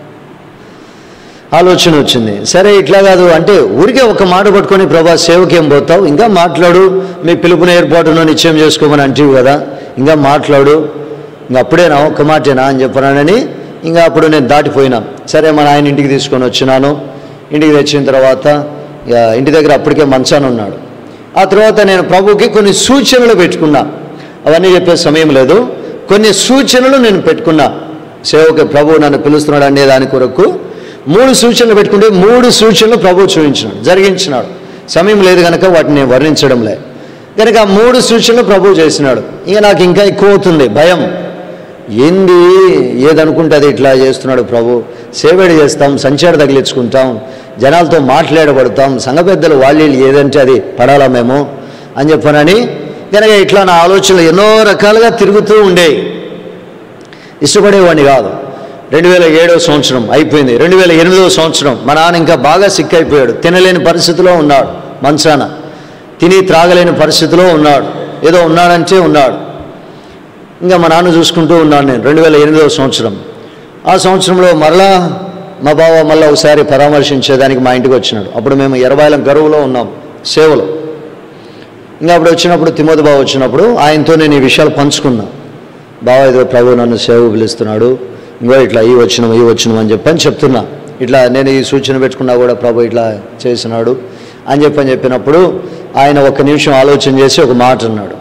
ఆలోచన వచ్చింది. సరే ఇట్లా కాదు అంటే ఊరికే ఒక మాట పట్టుకొని ప్రభా సేవకి ఏం పోతావు, ఇంకా మాట్లాడు, మీ పిలుపున ఏర్పాటును నిశ్చయం చేసుకోమని అంటివి కదా, ఇంకా మాట్లాడు, ఇంకా అప్పుడేనా ఒక్క మాటేనా అని చెప్పానని ఇంకా అప్పుడు నేను దాటిపోయినా. సరే మా నాయన ఇంటికి తీసుకొని వచ్చినాను. ఇంటికి తెచ్చిన తర్వాత ఇంటి దగ్గర అప్పటికే మంచాన ఉన్నాడు. ఆ తర్వాత నేను ప్రభుకి కొన్ని సూచనలు పెట్టుకున్నా. అవన్నీ చెప్పే సమయం లేదు. కొన్ని సూచనలు నేను పెట్టుకున్నా. సేవకి ప్రభువు నన్ను పిలుస్తున్నాడు అనే దాని కొరకు 3 సూచనలు పెట్టుకుంటే 3 సూచనలు ప్రభువు చూపించినాడు, జరిగించినాడు. సమయం లేదు కనుక వాటిని వర్ణించడంలే. కనుక 3 సూచనలు ప్రభువు చేసినాడు. ఇక నాకు ఇంకా ఎక్కువ అవుతుంది భయం. ఏంది ఏదనుకుంటే అది ఇట్లా చేస్తున్నాడు ప్రభు. సేవేడి చేస్తాం, సంచార తగిలించుకుంటాం, జనాలతో మాట్లాడబడతాం, సంఘ పెద్దలు వాళ్ళు ఏదంటే అది పడాలా మేము అని చెప్పనని కనుక ఇట్లా నా ఆలోచనలు ఎన్నో రకాలుగా తిరుగుతూ ఉండేవి. ఇష్టపడేవాడిని కాదు. 2007వ సంవత్సరం అయిపోయింది. 2008వ సంవత్సరం మా నాన్న ఇంకా బాగా సిక్ అయిపోయాడు. తినలేని పరిస్థితిలో ఉన్నాడు, మంచాన తిని త్రాగలేని పరిస్థితిలో ఉన్నాడు. ఏదో ఉన్నాడంటే ఉన్నాడు. ఇంకా మా నాన్న చూసుకుంటూ ఉన్నాను నేను. 2008వ సంవత్సరం. ఆ సంవత్సరంలో మరలా మా బావ మళ్ళీ ఒకసారి పరామర్శించేదానికి మా ఇంటికి వచ్చినాడు. అప్పుడు మేము 20 గరువులో ఉన్నాం సేవలో. ఇంకా అప్పుడు వచ్చినప్పుడు తిమోతి బావ వచ్చినప్పుడు ఆయనతో నేను ఈ విషయాలు పంచుకున్నా. బావ ఏదో ప్రభు నన్ను సేవ పిలుస్తున్నాడు, ఇంకో ఇట్లా ఈ వచ్చినాం అని చెప్తున్నా. ఇట్లా నేను ఈ సూచన పెట్టుకున్నా కూడా ప్రభు ఇట్లా చేసినాడు అని చెప్పినప్పుడు ఆయన 1 నిమిషం ఆలోచన చేసి ఒక మాట అన్నాడు.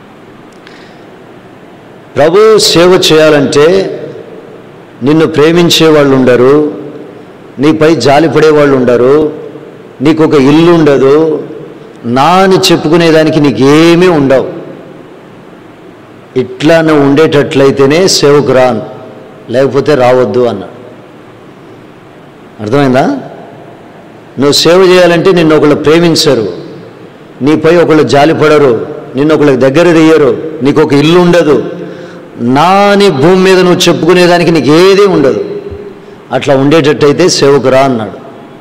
ప్రభు సేవ చేయాలంటే నిన్ను ప్రేమించే వాళ్ళు ఉండరు, నీపై జాలిపడే వాళ్ళు ఉండరు, నీకు ఒక ఇల్లు ఉండదు, నా అని చెప్పుకునేదానికి నీకేమీ ఉండవు. ఇట్లా నువ్వు ఉండేటట్లయితేనే సేవకు రాను, లేకపోతే రావద్దు అన్నాడు. అర్థమైందా? నువ్వు సేవ చేయాలంటే నిన్ను ఒకళ్ళు ప్రేమించరు, నీపై ఒకళ్ళు జాలిపడరు, నిన్ను ఒకళ్ళకి దగ్గర తీయరు, నీకు ఒక ఇల్లు ఉండదు, నా అని భూమి మీద నువ్వు చెప్పుకునేదానికి నీకు ఏదీ ఉండదు. అట్లా ఉండేటట్టయితే సేవకు రా అన్నాడు.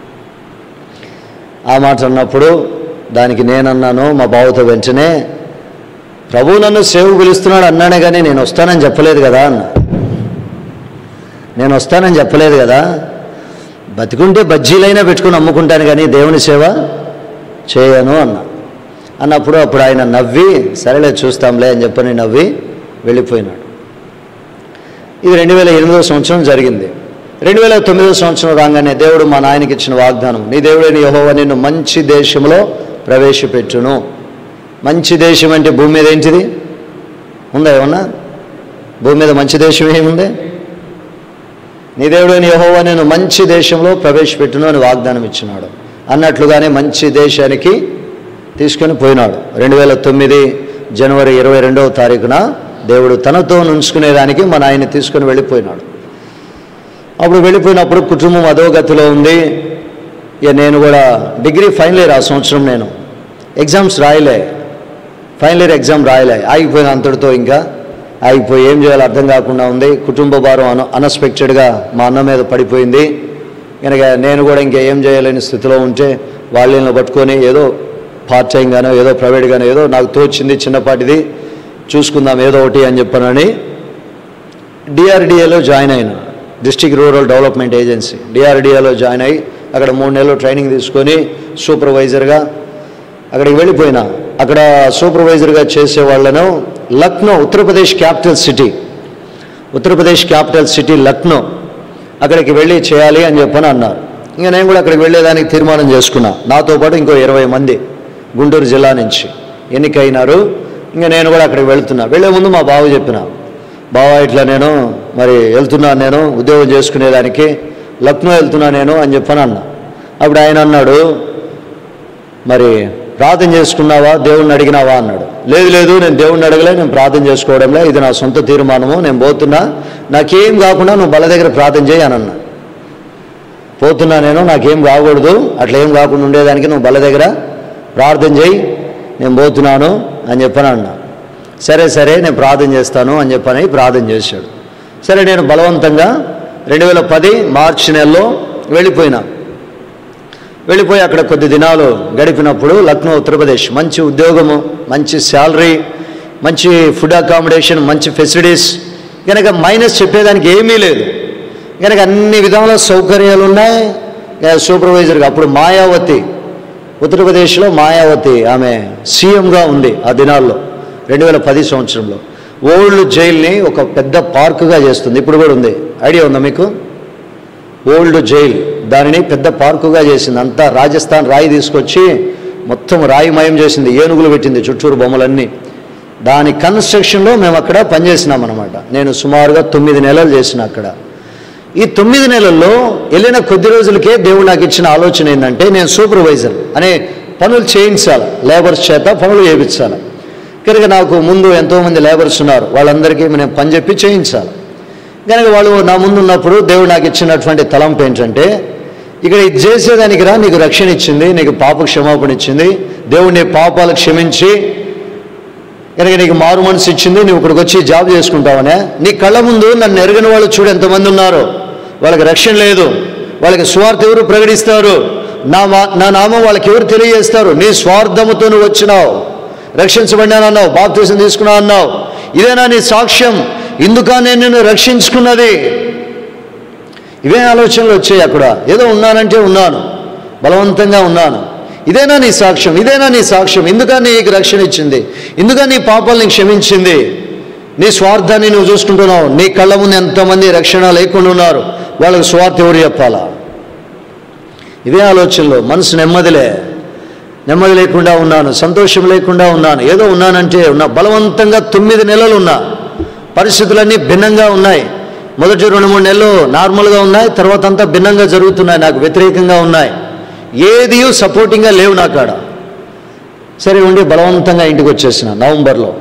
ఆ మాట అన్నప్పుడు దానికి నేనన్నాను మా బావతో వెంటనే, ప్రభు నన్ను సేవకు పిలుస్తున్నాడు అన్నానే కానీ నేను వస్తానని చెప్పలేదు కదా అన్న. నేను వస్తానని చెప్పలేదు కదా, బతికుంటే బజ్జీలైనా పెట్టుకుని అమ్ముకుంటాను కానీ దేవుని సేవ చేయను అన్నప్పుడు అప్పుడు ఆయన నవ్వి సరేలే చూస్తాంలే అని చెప్పని నవ్వి వెళ్ళిపోయినాడు. ఇది 2008వ సంవత్సరం జరిగింది. 2009వ సంవత్సరం రాగానే దేవుడు మా నాయనకి ఇచ్చిన వాగ్దానం, నీ దేవుడైన యెహోవా నిన్ను మంచి దేశంలో ప్రవేశపెట్టును. మంచి దేశం అంటే భూమి మీద ఏంటిది ఉందా? ఏమన్నా భూమి మీద మంచి దేశం ఏముంది? నీ దేవుడైన యెహోవా నిన్ను మంచి దేశంలో ప్రవేశపెట్టును అని వాగ్దానం ఇచ్చినాడు. అన్నట్లుగానే మంచి దేశానికి తీసుకొని పోయినాడు. 2009 జనవరి 22వ తారీఖున దేవుడు తనతో ఉంచుకునేదానికి మన ఆయన తీసుకొని వెళ్ళిపోయినాడు. అప్పుడు వెళ్ళిపోయినప్పుడు కుటుంబం అధోగతిలో ఉంది. ఇక నేను కూడా డిగ్రీ ఫైనల్ ఇయర్ ఆ సంవత్సరం నేను ఎగ్జామ్స్ రాయలే, ఫైనల్ ఇయర్ ఎగ్జామ్ రాయలే, ఆగిపోయిన అంతటితో ఇంకా ఆగిపోయి ఏం చేయాలో అర్థం కాకుండా ఉంది. కుటుంబ భారం అన్ఎక్స్పెక్టెడ్గా మా అన్న మీద పడిపోయింది. కనుక నేను కూడా ఇంకా ఏం చేయలేని స్థితిలో ఉంటే వాళ్ళని పట్టుకొని ఏదో పార్ట్ టైంగానో ఏదో ప్రైవేట్గానో ఏదో నాకు తోచింది చిన్నపాటిది చూసుకుందాం ఏదో ఒకటి అని చెప్పానని డిఆర్డిఏలో జాయిన్ అయినా, డిస్ట్రిక్ట్ రూరల్ డెవలప్మెంట్ ఏజెన్సీ డిఆర్డిఏలో జాయిన్ అయ్యి అక్కడ 3 నెలలు ట్రైనింగ్ తీసుకొని సూపర్వైజర్గా అక్కడికి వెళ్ళిపోయినా. అక్కడ సూపర్వైజర్గా చేసే వాళ్ళను లక్నో, ఉత్తరప్రదేశ్ క్యాపిటల్ సిటీ లక్నో అక్కడికి వెళ్ళి చేయాలి అని చెప్పని అన్నారు. ఇంకా నేను కూడా అక్కడికి వెళ్ళేదానికి తీర్మానం చేసుకున్నా. నాతో పాటు ఇంకో 20 మంది గుంటూరు జిల్లా నుంచి ఎన్నికైనారు. ఇంకా నేను కూడా అక్కడికి వెళ్ళే ముందు మా బావ చెప్పిన, బావ ఇట్లా నేను మరి వెళ్తున్నాను, నేను ఉద్యోగం చేసుకునేదానికి లక్నో వెళ్తున్నా నేను అని చెప్పని అన్నా. అప్పుడు ఆయన అన్నాడు, మరి ప్రార్థన చేసుకున్నావా, దేవుణ్ణి అడిగినావా అన్నాడు. లేదు నేను దేవుణ్ణి అడగలే, నేను ప్రార్థన చేసుకోవడంలే, ఇది నా సొంత తీర్మానము, నేను పోతున్నా, నాకేం కాకుండా నువ్వు బల దగ్గర ప్రార్థన చేయి అని అన్నా. పోతున్నా నేను, నాకేం కాకూడదు, అట్లా ఏం కాకుండా ఉండేదానికి నువ్వు బల దగ్గర ప్రార్థన చేయి, నేను పోతున్నాను అని చెప్పని అన్నా. సరే నేను ప్రార్థన చేస్తాను అని చెప్పని ప్రార్థన చేశాడు. సరే నేను బలవంతంగా 2010 మార్చి నెలలో వెళ్ళిపోయి అక్కడ కొద్ది దినాలు గడిపినప్పుడు లక్నో ఉత్తరప్రదేశ్ మంచి ఉద్యోగము, మంచి శాలరీ, మంచి ఫుడ్ అకామిడేషన్, మంచి ఫెసిలిటీస్, కనుక మైనస్ చెప్పేదానికి ఏమీ లేదు. కనుక అన్ని విధాల సౌకర్యాలు ఉన్నాయి. సూపర్వైజర్గా అప్పుడు మాయావతి, ఉత్తరప్రదేశ్లో మాయావతి ఆమె సీఎంగా ఉంది ఆ దినాల్లో 2010 సంవత్సరంలో. ఓల్డ్ జైల్ని ఒక పెద్ద పార్కుగా చేస్తుంది, ఇప్పుడు కూడా ఉంది, ఐడియా ఉందా మీకు? ఓల్డ్ జైల్ దానిని పెద్ద పార్కుగా చేసింది. అంతా రాజస్థాన్ రాయి తీసుకొచ్చి మొత్తం రాయిమయం చేసింది, ఏనుగులు పెట్టింది చుట్టూరు బొమ్మలన్నీ. దాని కన్స్ట్రక్షన్లో మేము అక్కడ పనిచేసినాం అనమాట. నేను సుమారుగా 9 నెలలు చేసిన అక్కడ. ఈ 9 నెలల్లో వెళ్ళిన కొద్ది రోజులకే దేవుడు నాకు ఇచ్చిన ఆలోచన ఏంటంటే, నేను సూపర్వైజర్ అనే పనులు చేయించాలి, లేబర్స్ చేత పనులు చేయించాలి. కనుక నాకు ముందు ఎంతోమంది లేబర్స్ ఉన్నారు, వాళ్ళందరికీ నేను పని చెప్పి చేయించాలి. కనుక వాళ్ళు నా ముందు ఉన్నప్పుడు దేవుడు నాకు ఇచ్చినటువంటి తలంపు ఏంటంటే, ఇక్కడ ఇది చేసేదానికి రా, నీకు రక్షణ ఇచ్చింది, నీకు పాప క్షమాపణ ఇచ్చింది, దేవుడు నీ పాపాలు క్షమించి కనుక నీకు మారు మనసు ఇచ్చింది, నువ్వు ఇక్కడికి వచ్చి జాబ్ చేసుకుంటావనే. నీ కళ్ళ ముందు నన్ను ఎరగని వాళ్ళు చూడు ఎంతమంది ఉన్నారు, వాళ్ళకి రక్షణ లేదు, వాళ్ళకి స్వార్థ ఎవరు ప్రకటిస్తారు, నా నామం వాళ్ళకి ఎవరు తెలియజేస్తారు. నీ స్వార్థముతో నువ్వు వచ్చినావు, రక్షించబడినానన్నావు, బాప్తిసం తీసుకున్నావు అన్నావు, ఇదేనా నీ సాక్ష్యం? ఇందుకా నేను నిన్ను రక్షించుకున్నది? ఇవే ఆలోచనలు వచ్చాయి. అక్కడ ఏదో ఉన్నానంటే ఉన్నాను, బలవంతంగా ఉన్నాను. ఇదేనా నీ సాక్ష్యం? ఇదేనా నీ సాక్ష్యం? ఎందుకా నీకు రక్షణ ఇచ్చింది? ఎందుకా నీ పాపాలని క్షమించింది? నీ స్వార్థాన్ని నువ్వు చూసుకుంటున్నావు. నీ కళ్ళ ముందు ఎంతమంది రక్షణ లేకుండా ఉన్నారు, వాళ్ళకి స్వార్థ ఎవరు చెప్పాలా? ఇవే ఆలోచనలు. మనసు నెమ్మది లేకుండా ఉన్నాను, సంతోషం లేకుండా ఉన్నాను. ఏదో ఉన్నానంటే ఉన్నా. బలవంతంగా 9 నెలలు ఉన్నా. పరిస్థితులన్నీ భిన్నంగా ఉన్నాయి. మొదటి 2-3 నెలలు నార్మల్గా ఉన్నాయి, తర్వాత అంతా భిన్నంగా జరుగుతున్నాయి, నాకు వ్యతిరేకంగా ఉన్నాయి. ఏది సపోర్టింగ్గా లేవు నా కాడ. సరే ఉండి బలవంతంగా ఇంటికి వచ్చేసిన. నవంబర్లో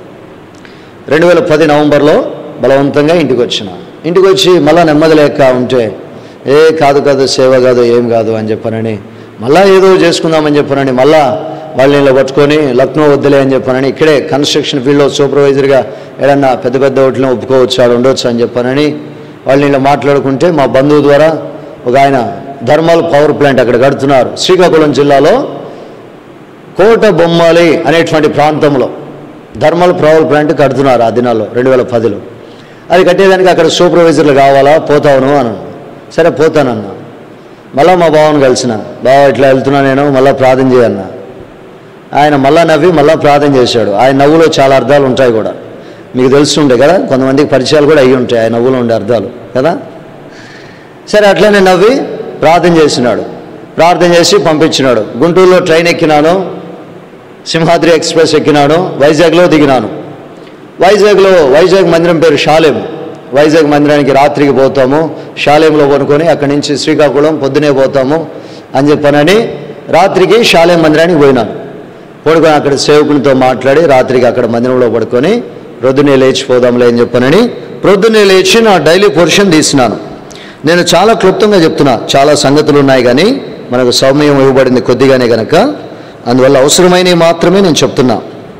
2010 నవంబర్లో బలవంతంగా ఇంటికి వచ్చిన. ఇంటికి వచ్చి మళ్ళీ నెమ్మది లేక ఉంటే, కాదు సేవ కాదు, ఏం కాదు అని చెప్పానని మళ్ళీ ఏదో చేసుకుందామని చెప్పానని మళ్ళీ వాళ్ళని ఇలా పట్టుకొని లక్నో వద్దులే అని చెప్పానని ఇక్కడే కన్స్ట్రక్షన్ ఫీల్డ్లో సూపర్వైజర్గా ఏదన్నా పెద్ద హోటల్ని ఒప్పుకోవచ్చు, ఆడ ఉండొచ్చు అని చెప్పానని వాళ్ళని ఇలా మాట్లాడుకుంటే, మా బంధువు ద్వారా ఒక ఆయన థర్మల్ పవర్ ప్లాంట్ అక్కడ కడుతున్నారు. శ్రీకాకుళం జిల్లాలో కోట బొమ్మాలి అనేటువంటి ప్రాంతంలో థర్మల్ పవర్ ప్లాంట్ కడుతున్నారు ఆ దినాల్లో 2010లో. అది కట్టేదానికి అక్కడ సూపర్వైజర్లు కావాలా, పోతావును అని. సరే పోతానన్నా. మళ్ళీ మా బావను కలిసిన, బావ ఇట్లా వెళ్తున్నా నేను, మళ్ళీ ప్రార్థన చేయన్నా. ఆయన మళ్ళా నవ్వి మళ్ళీ ప్రార్థన చేశాడు. ఆయన నవ్వులో చాలా అర్థాలు ఉంటాయి కూడా, మీకు తెలుస్తుండే కదా, కొంతమందికి పరిచయాలు కూడా అయ్యి ఉంటాయి ఆయన నవ్వులో ఉండే అర్థాలు కదా. సరే అట్లనే నవ్వి ప్రార్థన చేసినాడు. ప్రార్థన చేసి పంపించినాడు. గుంటూరులో ట్రైన్ ఎక్కినాను, సింహాద్రి ఎక్స్ప్రెస్ ఎక్కినాను, వైజాగ్లో దిగినాను. వైజాగ్ మందిరం పేరు షాలేం. వైజాగ్ మందిరానికి రాత్రికి పోతాము, షాలేంలో కొనుక్కొని అక్కడి నుంచి శ్రీకాకుళం పొద్దునే పోతాము అని చెప్పానని రాత్రికి షాలేం మందిరానికి పోయినాను. పడుకొని అక్కడ సేవకునితో మాట్లాడి రాత్రికి అక్కడ మందిరంలో పడుకొని ప్రొద్దునే లేచిపోదాంలే అని చెప్పానని ప్రొద్దునే లేచి నా డైలీ పోర్షన్ తీసినాను. నేను చాలా క్లుప్తంగా చెప్తున్నా, చాలా సంగతులు ఉన్నాయి కానీ మనకు సమయం ఇవ్వబడింది కొద్దిగానే కనుక, అందువల్ల అవసరమైనవి మాత్రమే నేను చెప్తున్నా.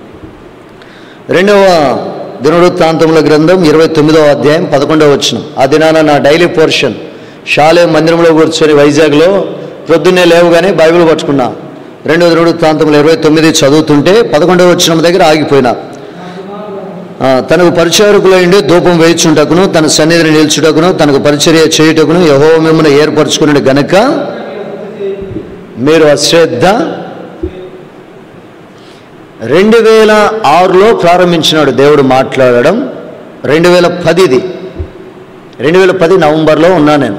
2వ దినవృత్తాంతముల గ్రంథం 29వ అధ్యాయం 11వ వచనం. ఆ దినాన నా డైలీ పోర్షన్ షాలేం మందిరంలో కూర్చొని వైజాగ్లో ప్రొద్దున్నే లేవుగానే బైబిల్ పట్టుకున్నా. 2వ దినవృత్తాంతములు 29 చదువుతుంటే 11వ వచనం దగ్గర ఆగిపోయినా. తనకు పరిచారకులైండి ధూపం వేయించుటకును, తన సన్నిధిని నిల్చుటకును, తనకు పరిచర్య చేయుటకును యెహోవా మిమ్మును ఏర్పరచుకున్నాడు గనుక మీరు అశ్రద్ధ. 2006లో ప్రారంభించినాడు దేవుడు మాట్లాడడం. 2010 నవంబర్లో ఉన్నా నేను.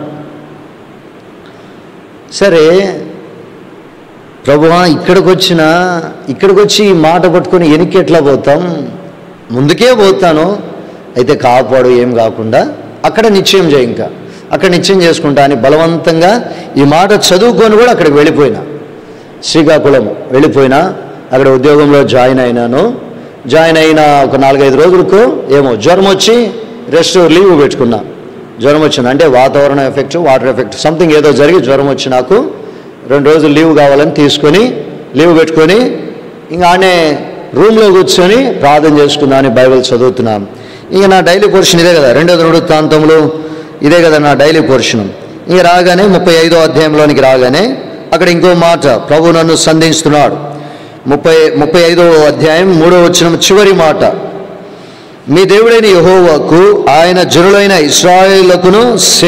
సరే ప్రభువా ఇక్కడికి వచ్చి ఈ మాట పట్టుకొని వెనక్కి ఎట్లా పోతాం, ముందుకే పోతాను, అయితే కాపాడు ఏం కాకుండా అక్కడ నిశ్చయం చేయి, ఇంకా అక్కడ నిశ్చయం చేసుకుంటా అని బలవంతంగా ఈ మాట చదువుకొని కూడా అక్కడికి వెళ్ళిపోయినా. శ్రీకాకుళం వెళ్ళిపోయినా, అక్కడ ఉద్యోగంలో జాయిన్ అయినాను. జాయిన్ అయిన ఒక 4-5 రోజులకు ఏమో జ్వరం వచ్చి లీవ్ పెట్టుకున్నా. జ్వరం వచ్చింది అంటే వాతావరణ ఎఫెక్ట్, వాటర్ ఎఫెక్ట్ సంథింగ్ ఏదో జరిగి జ్వరం వచ్చి నాకు 2 రోజులు లీవ్ కావాలని తీసుకొని లీవ్ పెట్టుకొని ఇంకా ఆనే రూమ్లో కూర్చొని ప్రార్థన చేసుకుందామని బైబిల్ చదువుతున్నాను. ఇంక నా డైలీ పోర్షన్ ఇదే కదా, 2వ దినవృత్తాంతములు ఇదే కదా నా డైలీ పోర్షన్. ఇంక రాగానే 35వ అధ్యాయంలోనికి రాగానే అక్కడ ఇంకో మాట ప్రభు నన్ను సంధిస్తున్నాడు. 35వ అధ్యాయం 3వ వచనం చివరి మాట, మీ దేవుడైన యెహోవాకు ఆయన జనులైన ఇశ్రాయేలుకును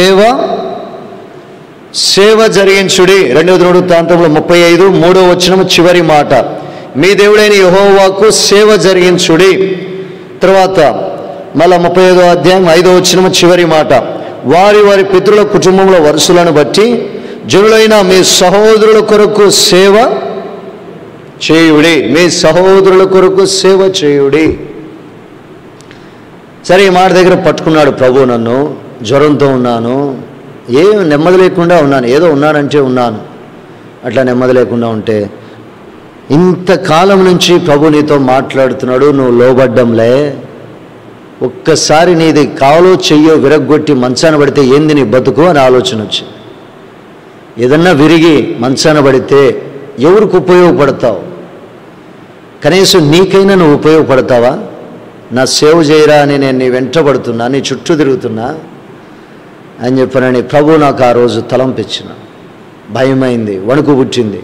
సేవ జరిగించుడి. 2వ దినవృత్తాంతంలో 35 3వ వచనం చివరి మాట, మీ దేవుడైన యెహోవాకు సేవ జరిగించుడి. తర్వాత మళ్ళా 35వ అధ్యాయం 5వ వచనం చివరి మాట, వారి పితరుల కుటుంబంలో వరుసలను బట్టి జనులైన మీ సహోదరుల కొరకు సేవ చేయుడి. మీ సహోదరుల కొరకు సేవ చేయుడి. సరే ఈ మాట దగ్గర పట్టుకున్నాడు ప్రభు నన్ను. జ్వరంతో ఉన్నాను, ఏం నెమ్మది లేకుండా ఉన్నాను, ఏదో ఉన్నానంటే ఉన్నాను, అట్లా నెమ్మది లేకుండా ఉంటే ఇంతకాలం నుంచి ప్రభు నీతో మాట్లాడుతున్నాడు, నువ్వు లోబడ్డంలే, ఒక్కసారి నీది కాలో చెయ్యో విరగ్గొట్టి మంచాన పడితే ఏంది నీ బతుకు అని ఆలోచన వచ్చింది. ఏదన్నా విరిగి మంచాన పడితే ఎవరికి ఉపయోగపడతావు? కనీసం నీకైనా నువ్వు ఉపయోగపడతావా? నా సేవ చేయరా అని నేను నీ వెంటబడుతున్నా, నీ చుట్టూ తిరుగుతున్నా అని చెప్పనని ప్రభు నాకు ఆ రోజు తలంపిచ్చిన. భయమైంది, వణుకు పుట్టింది.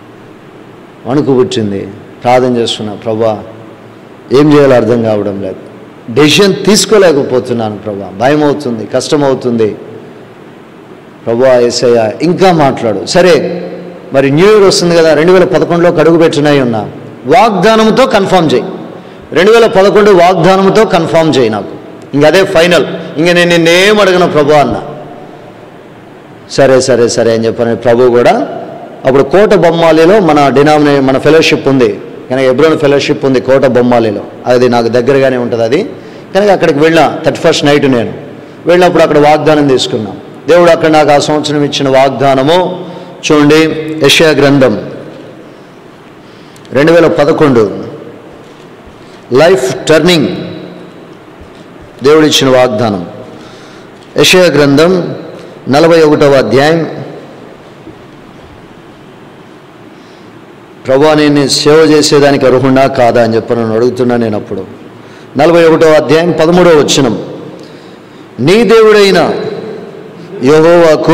ప్రార్థన చేస్తున్నా, ప్రభా ఏం చేయాలో అర్థం కావడం లేదు, డెసిషన్ తీసుకోలేకపోతున్నాను ప్రభా, భయం అవుతుంది, కష్టం అవుతుంది ప్రభా. యేసయ్య ఇంకా మాట్లాడు. సరే మరి న్యూ ఇయర్ వస్తుంది కదా, 2011లో అడుగు పెట్టినై ఉన్నా, వాగ్దానంతో కన్ఫర్మ్ చేయి, 2011 వాగ్దానంతో కన్ఫర్మ్ చేయి నాకు, ఇంక అదే ఫైనల్, ఇంక నేను నిన్నేం అడగను ప్రభు అన్న. సరే సరే సరే అని చెప్పని ప్రభు కూడా అప్పుడు కోట బొమ్మాలిలో మన ఫెలోషిప్ ఉంది కనుక, ఎబ్రోన్ ఫెలోషిప్ ఉంది కోట బొమ్మాలిలో, అది నాకు దగ్గరగానే ఉంటుంది అది కనుక అక్కడికి వెళ్ళిన 31st నైట్ నేను వెళ్ళినప్పుడు అక్కడ వాగ్దానం తీసుకున్నాం. దేవుడు అక్కడ నాకు ఆ సంవత్సరం ఇచ్చిన వాగ్దానము చూడండి, యెషయా గ్రంథం 2011 లైఫ్ టర్నింగ్, దేవుడు ఇచ్చిన వాగ్దానం. యెషయా గ్రంథం 41వ అధ్యాయం. ప్రభువా నేను సేవ చేసేదానికి అర్హున్నా కాదా అని చెప్పి నన్ను అడుగుతున్నా. నేను అప్పుడు 41వ అధ్యాయం 13వ వచనం, నీ దేవుడైన యెహోవాకు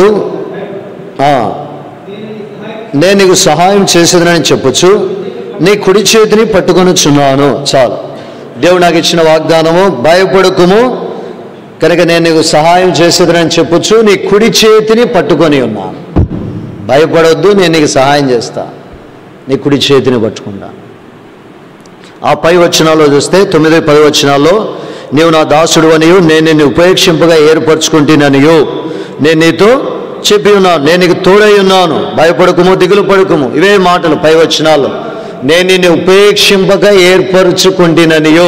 నేను నీకు సహాయం చేసేదనని చెప్పొచ్చు, నీ కుడి చేతిని పట్టుకొనుచున్నాను. చాలు, దేవుడు నాకు ఇచ్చిన వాగ్దానము, భయపడకుము కనుక నేను నీకు సహాయం చేసేదనని చెప్పొచ్చు, నీ కుడి చేతిని పట్టుకొని ఉన్నాను. భయపడొద్దు, నేను నీకు సహాయం చేస్తా, నీ కుడి చేతిని పట్టుకుంటా. ఆ పై వచనాల్లో చూస్తే 9-10 వచనాల్లో, నీవు నా దాసుడు అనియు నేను నిన్ను ఉపేక్షింపగా ఏర్పరచుకుంటున్నానియు నేను నీతో చెప్పి ఉన్నాను, నేను నీకు తోడై ఉన్నాను, భయపడకుము దిగులు పడకుము. ఇవే మాటలు పై వచనాల్లో, నేను నిన్ను ఉపేక్షింపగా ఏర్పరచుకుంటున్నానియు.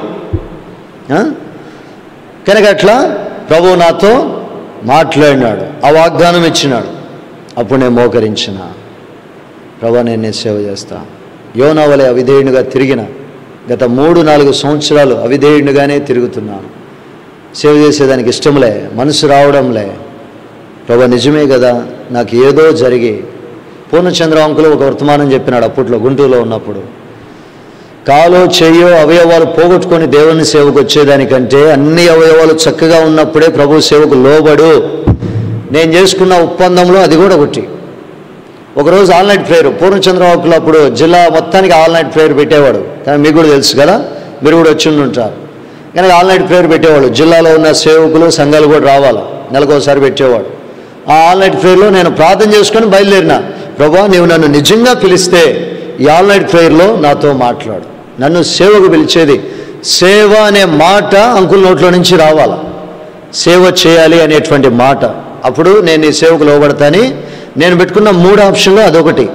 కనుక అట్లా ప్రభు నాతో మాట్లాడినాడు, ఆ వాగ్దానం ఇచ్చినాడు. అప్పుడు నేను మోకరించిన, ప్రభు నేను సేవ చేస్తా. యోనా వలె అవిధేయునిగా తిరిగిన గత 3-4 సంవత్సరాలు అవిధేయునిగానే తిరుగుతున్నాను. సేవ చేసేదానికి ఇష్టంలే, మనసు రావడంలే. ప్రభు నిజమే కదా, నాకు ఏదో జరిగి, పూర్ణచంద్ర అంకులు ఒక వర్తమానం చెప్పినాడు అప్పట్లో గుంటూరులో ఉన్నప్పుడు, కాలో చెయ్యో అవయవాలు పోగొట్టుకొని దేవుని సేవకు వచ్చేదానికంటే అన్ని అవయవాలు చక్కగా ఉన్నప్పుడే ప్రభు సేవకు లోబడు. నేను చేసుకున్న ఒప్పందంలో అది కూడా ఒకటి. ఒకరోజు all night prayer, Purnachandra uncle అప్పుడు జిల్లా మొత్తానికి ఆల్ నైట్ ప్రేయర్ పెట్టేవాడు, కానీ మీకు కూడా తెలుసు కదా, మీరు కూడా వచ్చి ఉంటారు. కానీ ఆల్ నైట్ ప్రేయర్ పెట్టేవాడు, జిల్లాలో ఉన్న సేవకులు సంఘాలు కూడా రావాలి, నెలకోసారి పెట్టేవాడు. ఆ ఆల్ నైట్ ప్రేయర్లో నేను ప్రార్థన చేసుకొని బయలుదేరిన, ప్రభా నీవు నన్ను నిజంగా పిలిస్తే ఈ ఆల్ నైట్ ప్రేయర్లో నాతో మాట్లాడు. నన్ను సేవకు పిలిచేది, సేవ అనే మాట అంకుల్ నోట్లో నుంచి రావాలి, సేవ చేయాలి అనేటువంటి మాట. అప్పుడు నేను ఈ సేవకు లోబడతాని నేను పెట్టుకున్న 3 ఆప్షన్లో అదొకటి.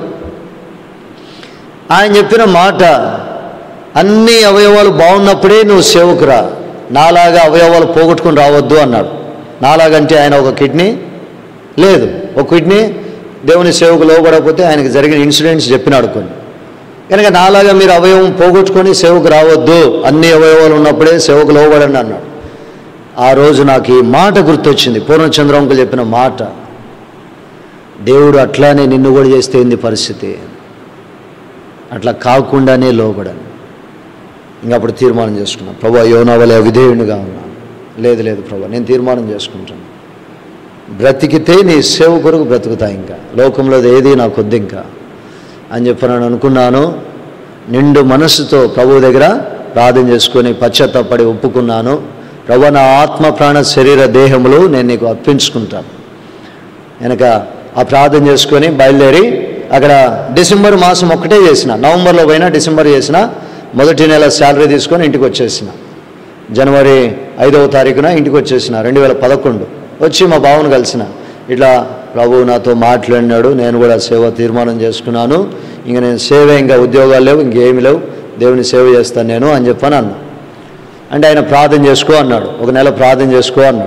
ఆయన చెప్పిన మాట, అన్ని అవయవాలు బాగున్నప్పుడే నువ్వు సేవకు రా, నాలాగా అవయవాలు పోగొట్టుకుని రావద్దు అన్నాడు. నాలాగంటే ఆయన ఒక కిడ్నీ లేదు, ఒక కిడ్నీ దేవుని సేవకు లోబడకపోతే ఆయనకు జరిగిన ఇన్సిడెంట్స్ చెప్పినాడు కొన్ని. కనుక నాలాగా మీరు అవయవం పోగొట్టుకొని సేవకు రావద్దు, అన్ని అవయవాలు ఉన్నప్పుడే సేవకు లోబడండి అన్నాడు. ఆ రోజు నాకు ఈ మాట గుర్తొచ్చింది, పూర్ణచంద్ర అంకులు చెప్పిన మాట. దేవుడు అట్లానే నిన్ను కూడా చేస్తే ఏంది పరిస్థితి, అట్లా కాకుండానే లోబడను. ఇంకప్పుడు తీర్మానం చేసుకున్నాను, ప్రభా యోనా వలె అవిధేయునిగా ఉన్నాను. లేదు లేదు ప్రభా, నేను తీర్మానం చేసుకుంటాను, బ్రతికితే నీ సేవ కొరకు బ్రతుకుతా, ఇంకా లోకంలో ఏది నాకు వద్దు ఇంకా అని చెప్పి నేను అనుకున్నాను. నిండు మనస్సుతో ప్రభు దగ్గర ప్రార్థన చేసుకొని పశ్చాత్తాపడి ఒప్పుకున్నాను. ప్రభు నా ఆత్మ ప్రాణ శరీర దేహములు నేను నీకు అర్పించుకుంటాను. వెనక ఆ ప్రార్థన చేసుకొని బయలుదేరి అక్కడ డిసెంబర్ మాసం ఒక్కటే చేసిన, నవంబర్లో పోయినా డిసెంబర్ చేసిన, మొదటి నెల శాలరీ తీసుకొని ఇంటికి వచ్చేసిన. జనవరి 5వ తారీఖున ఇంటికి వచ్చేసిన 2011. వచ్చి మా బావను కలిసిన, ఇట్లా ప్రభువు నాతో మాట్లాడినాడు, నేను కూడా సేవ తీర్మానం చేసుకున్నాను, ఇంక నేను సేవ, ఇంకా ఉద్యోగాలు లేవు, ఇంకేమి లేవు, దేవుని సేవ చేస్తాను నేను అని చెప్పాను అన్నా. అంటే ఆయన ప్రార్థన చేసుకో అన్నాడు, 1 నెల ప్రార్థన చేసుకో అన్నాడు.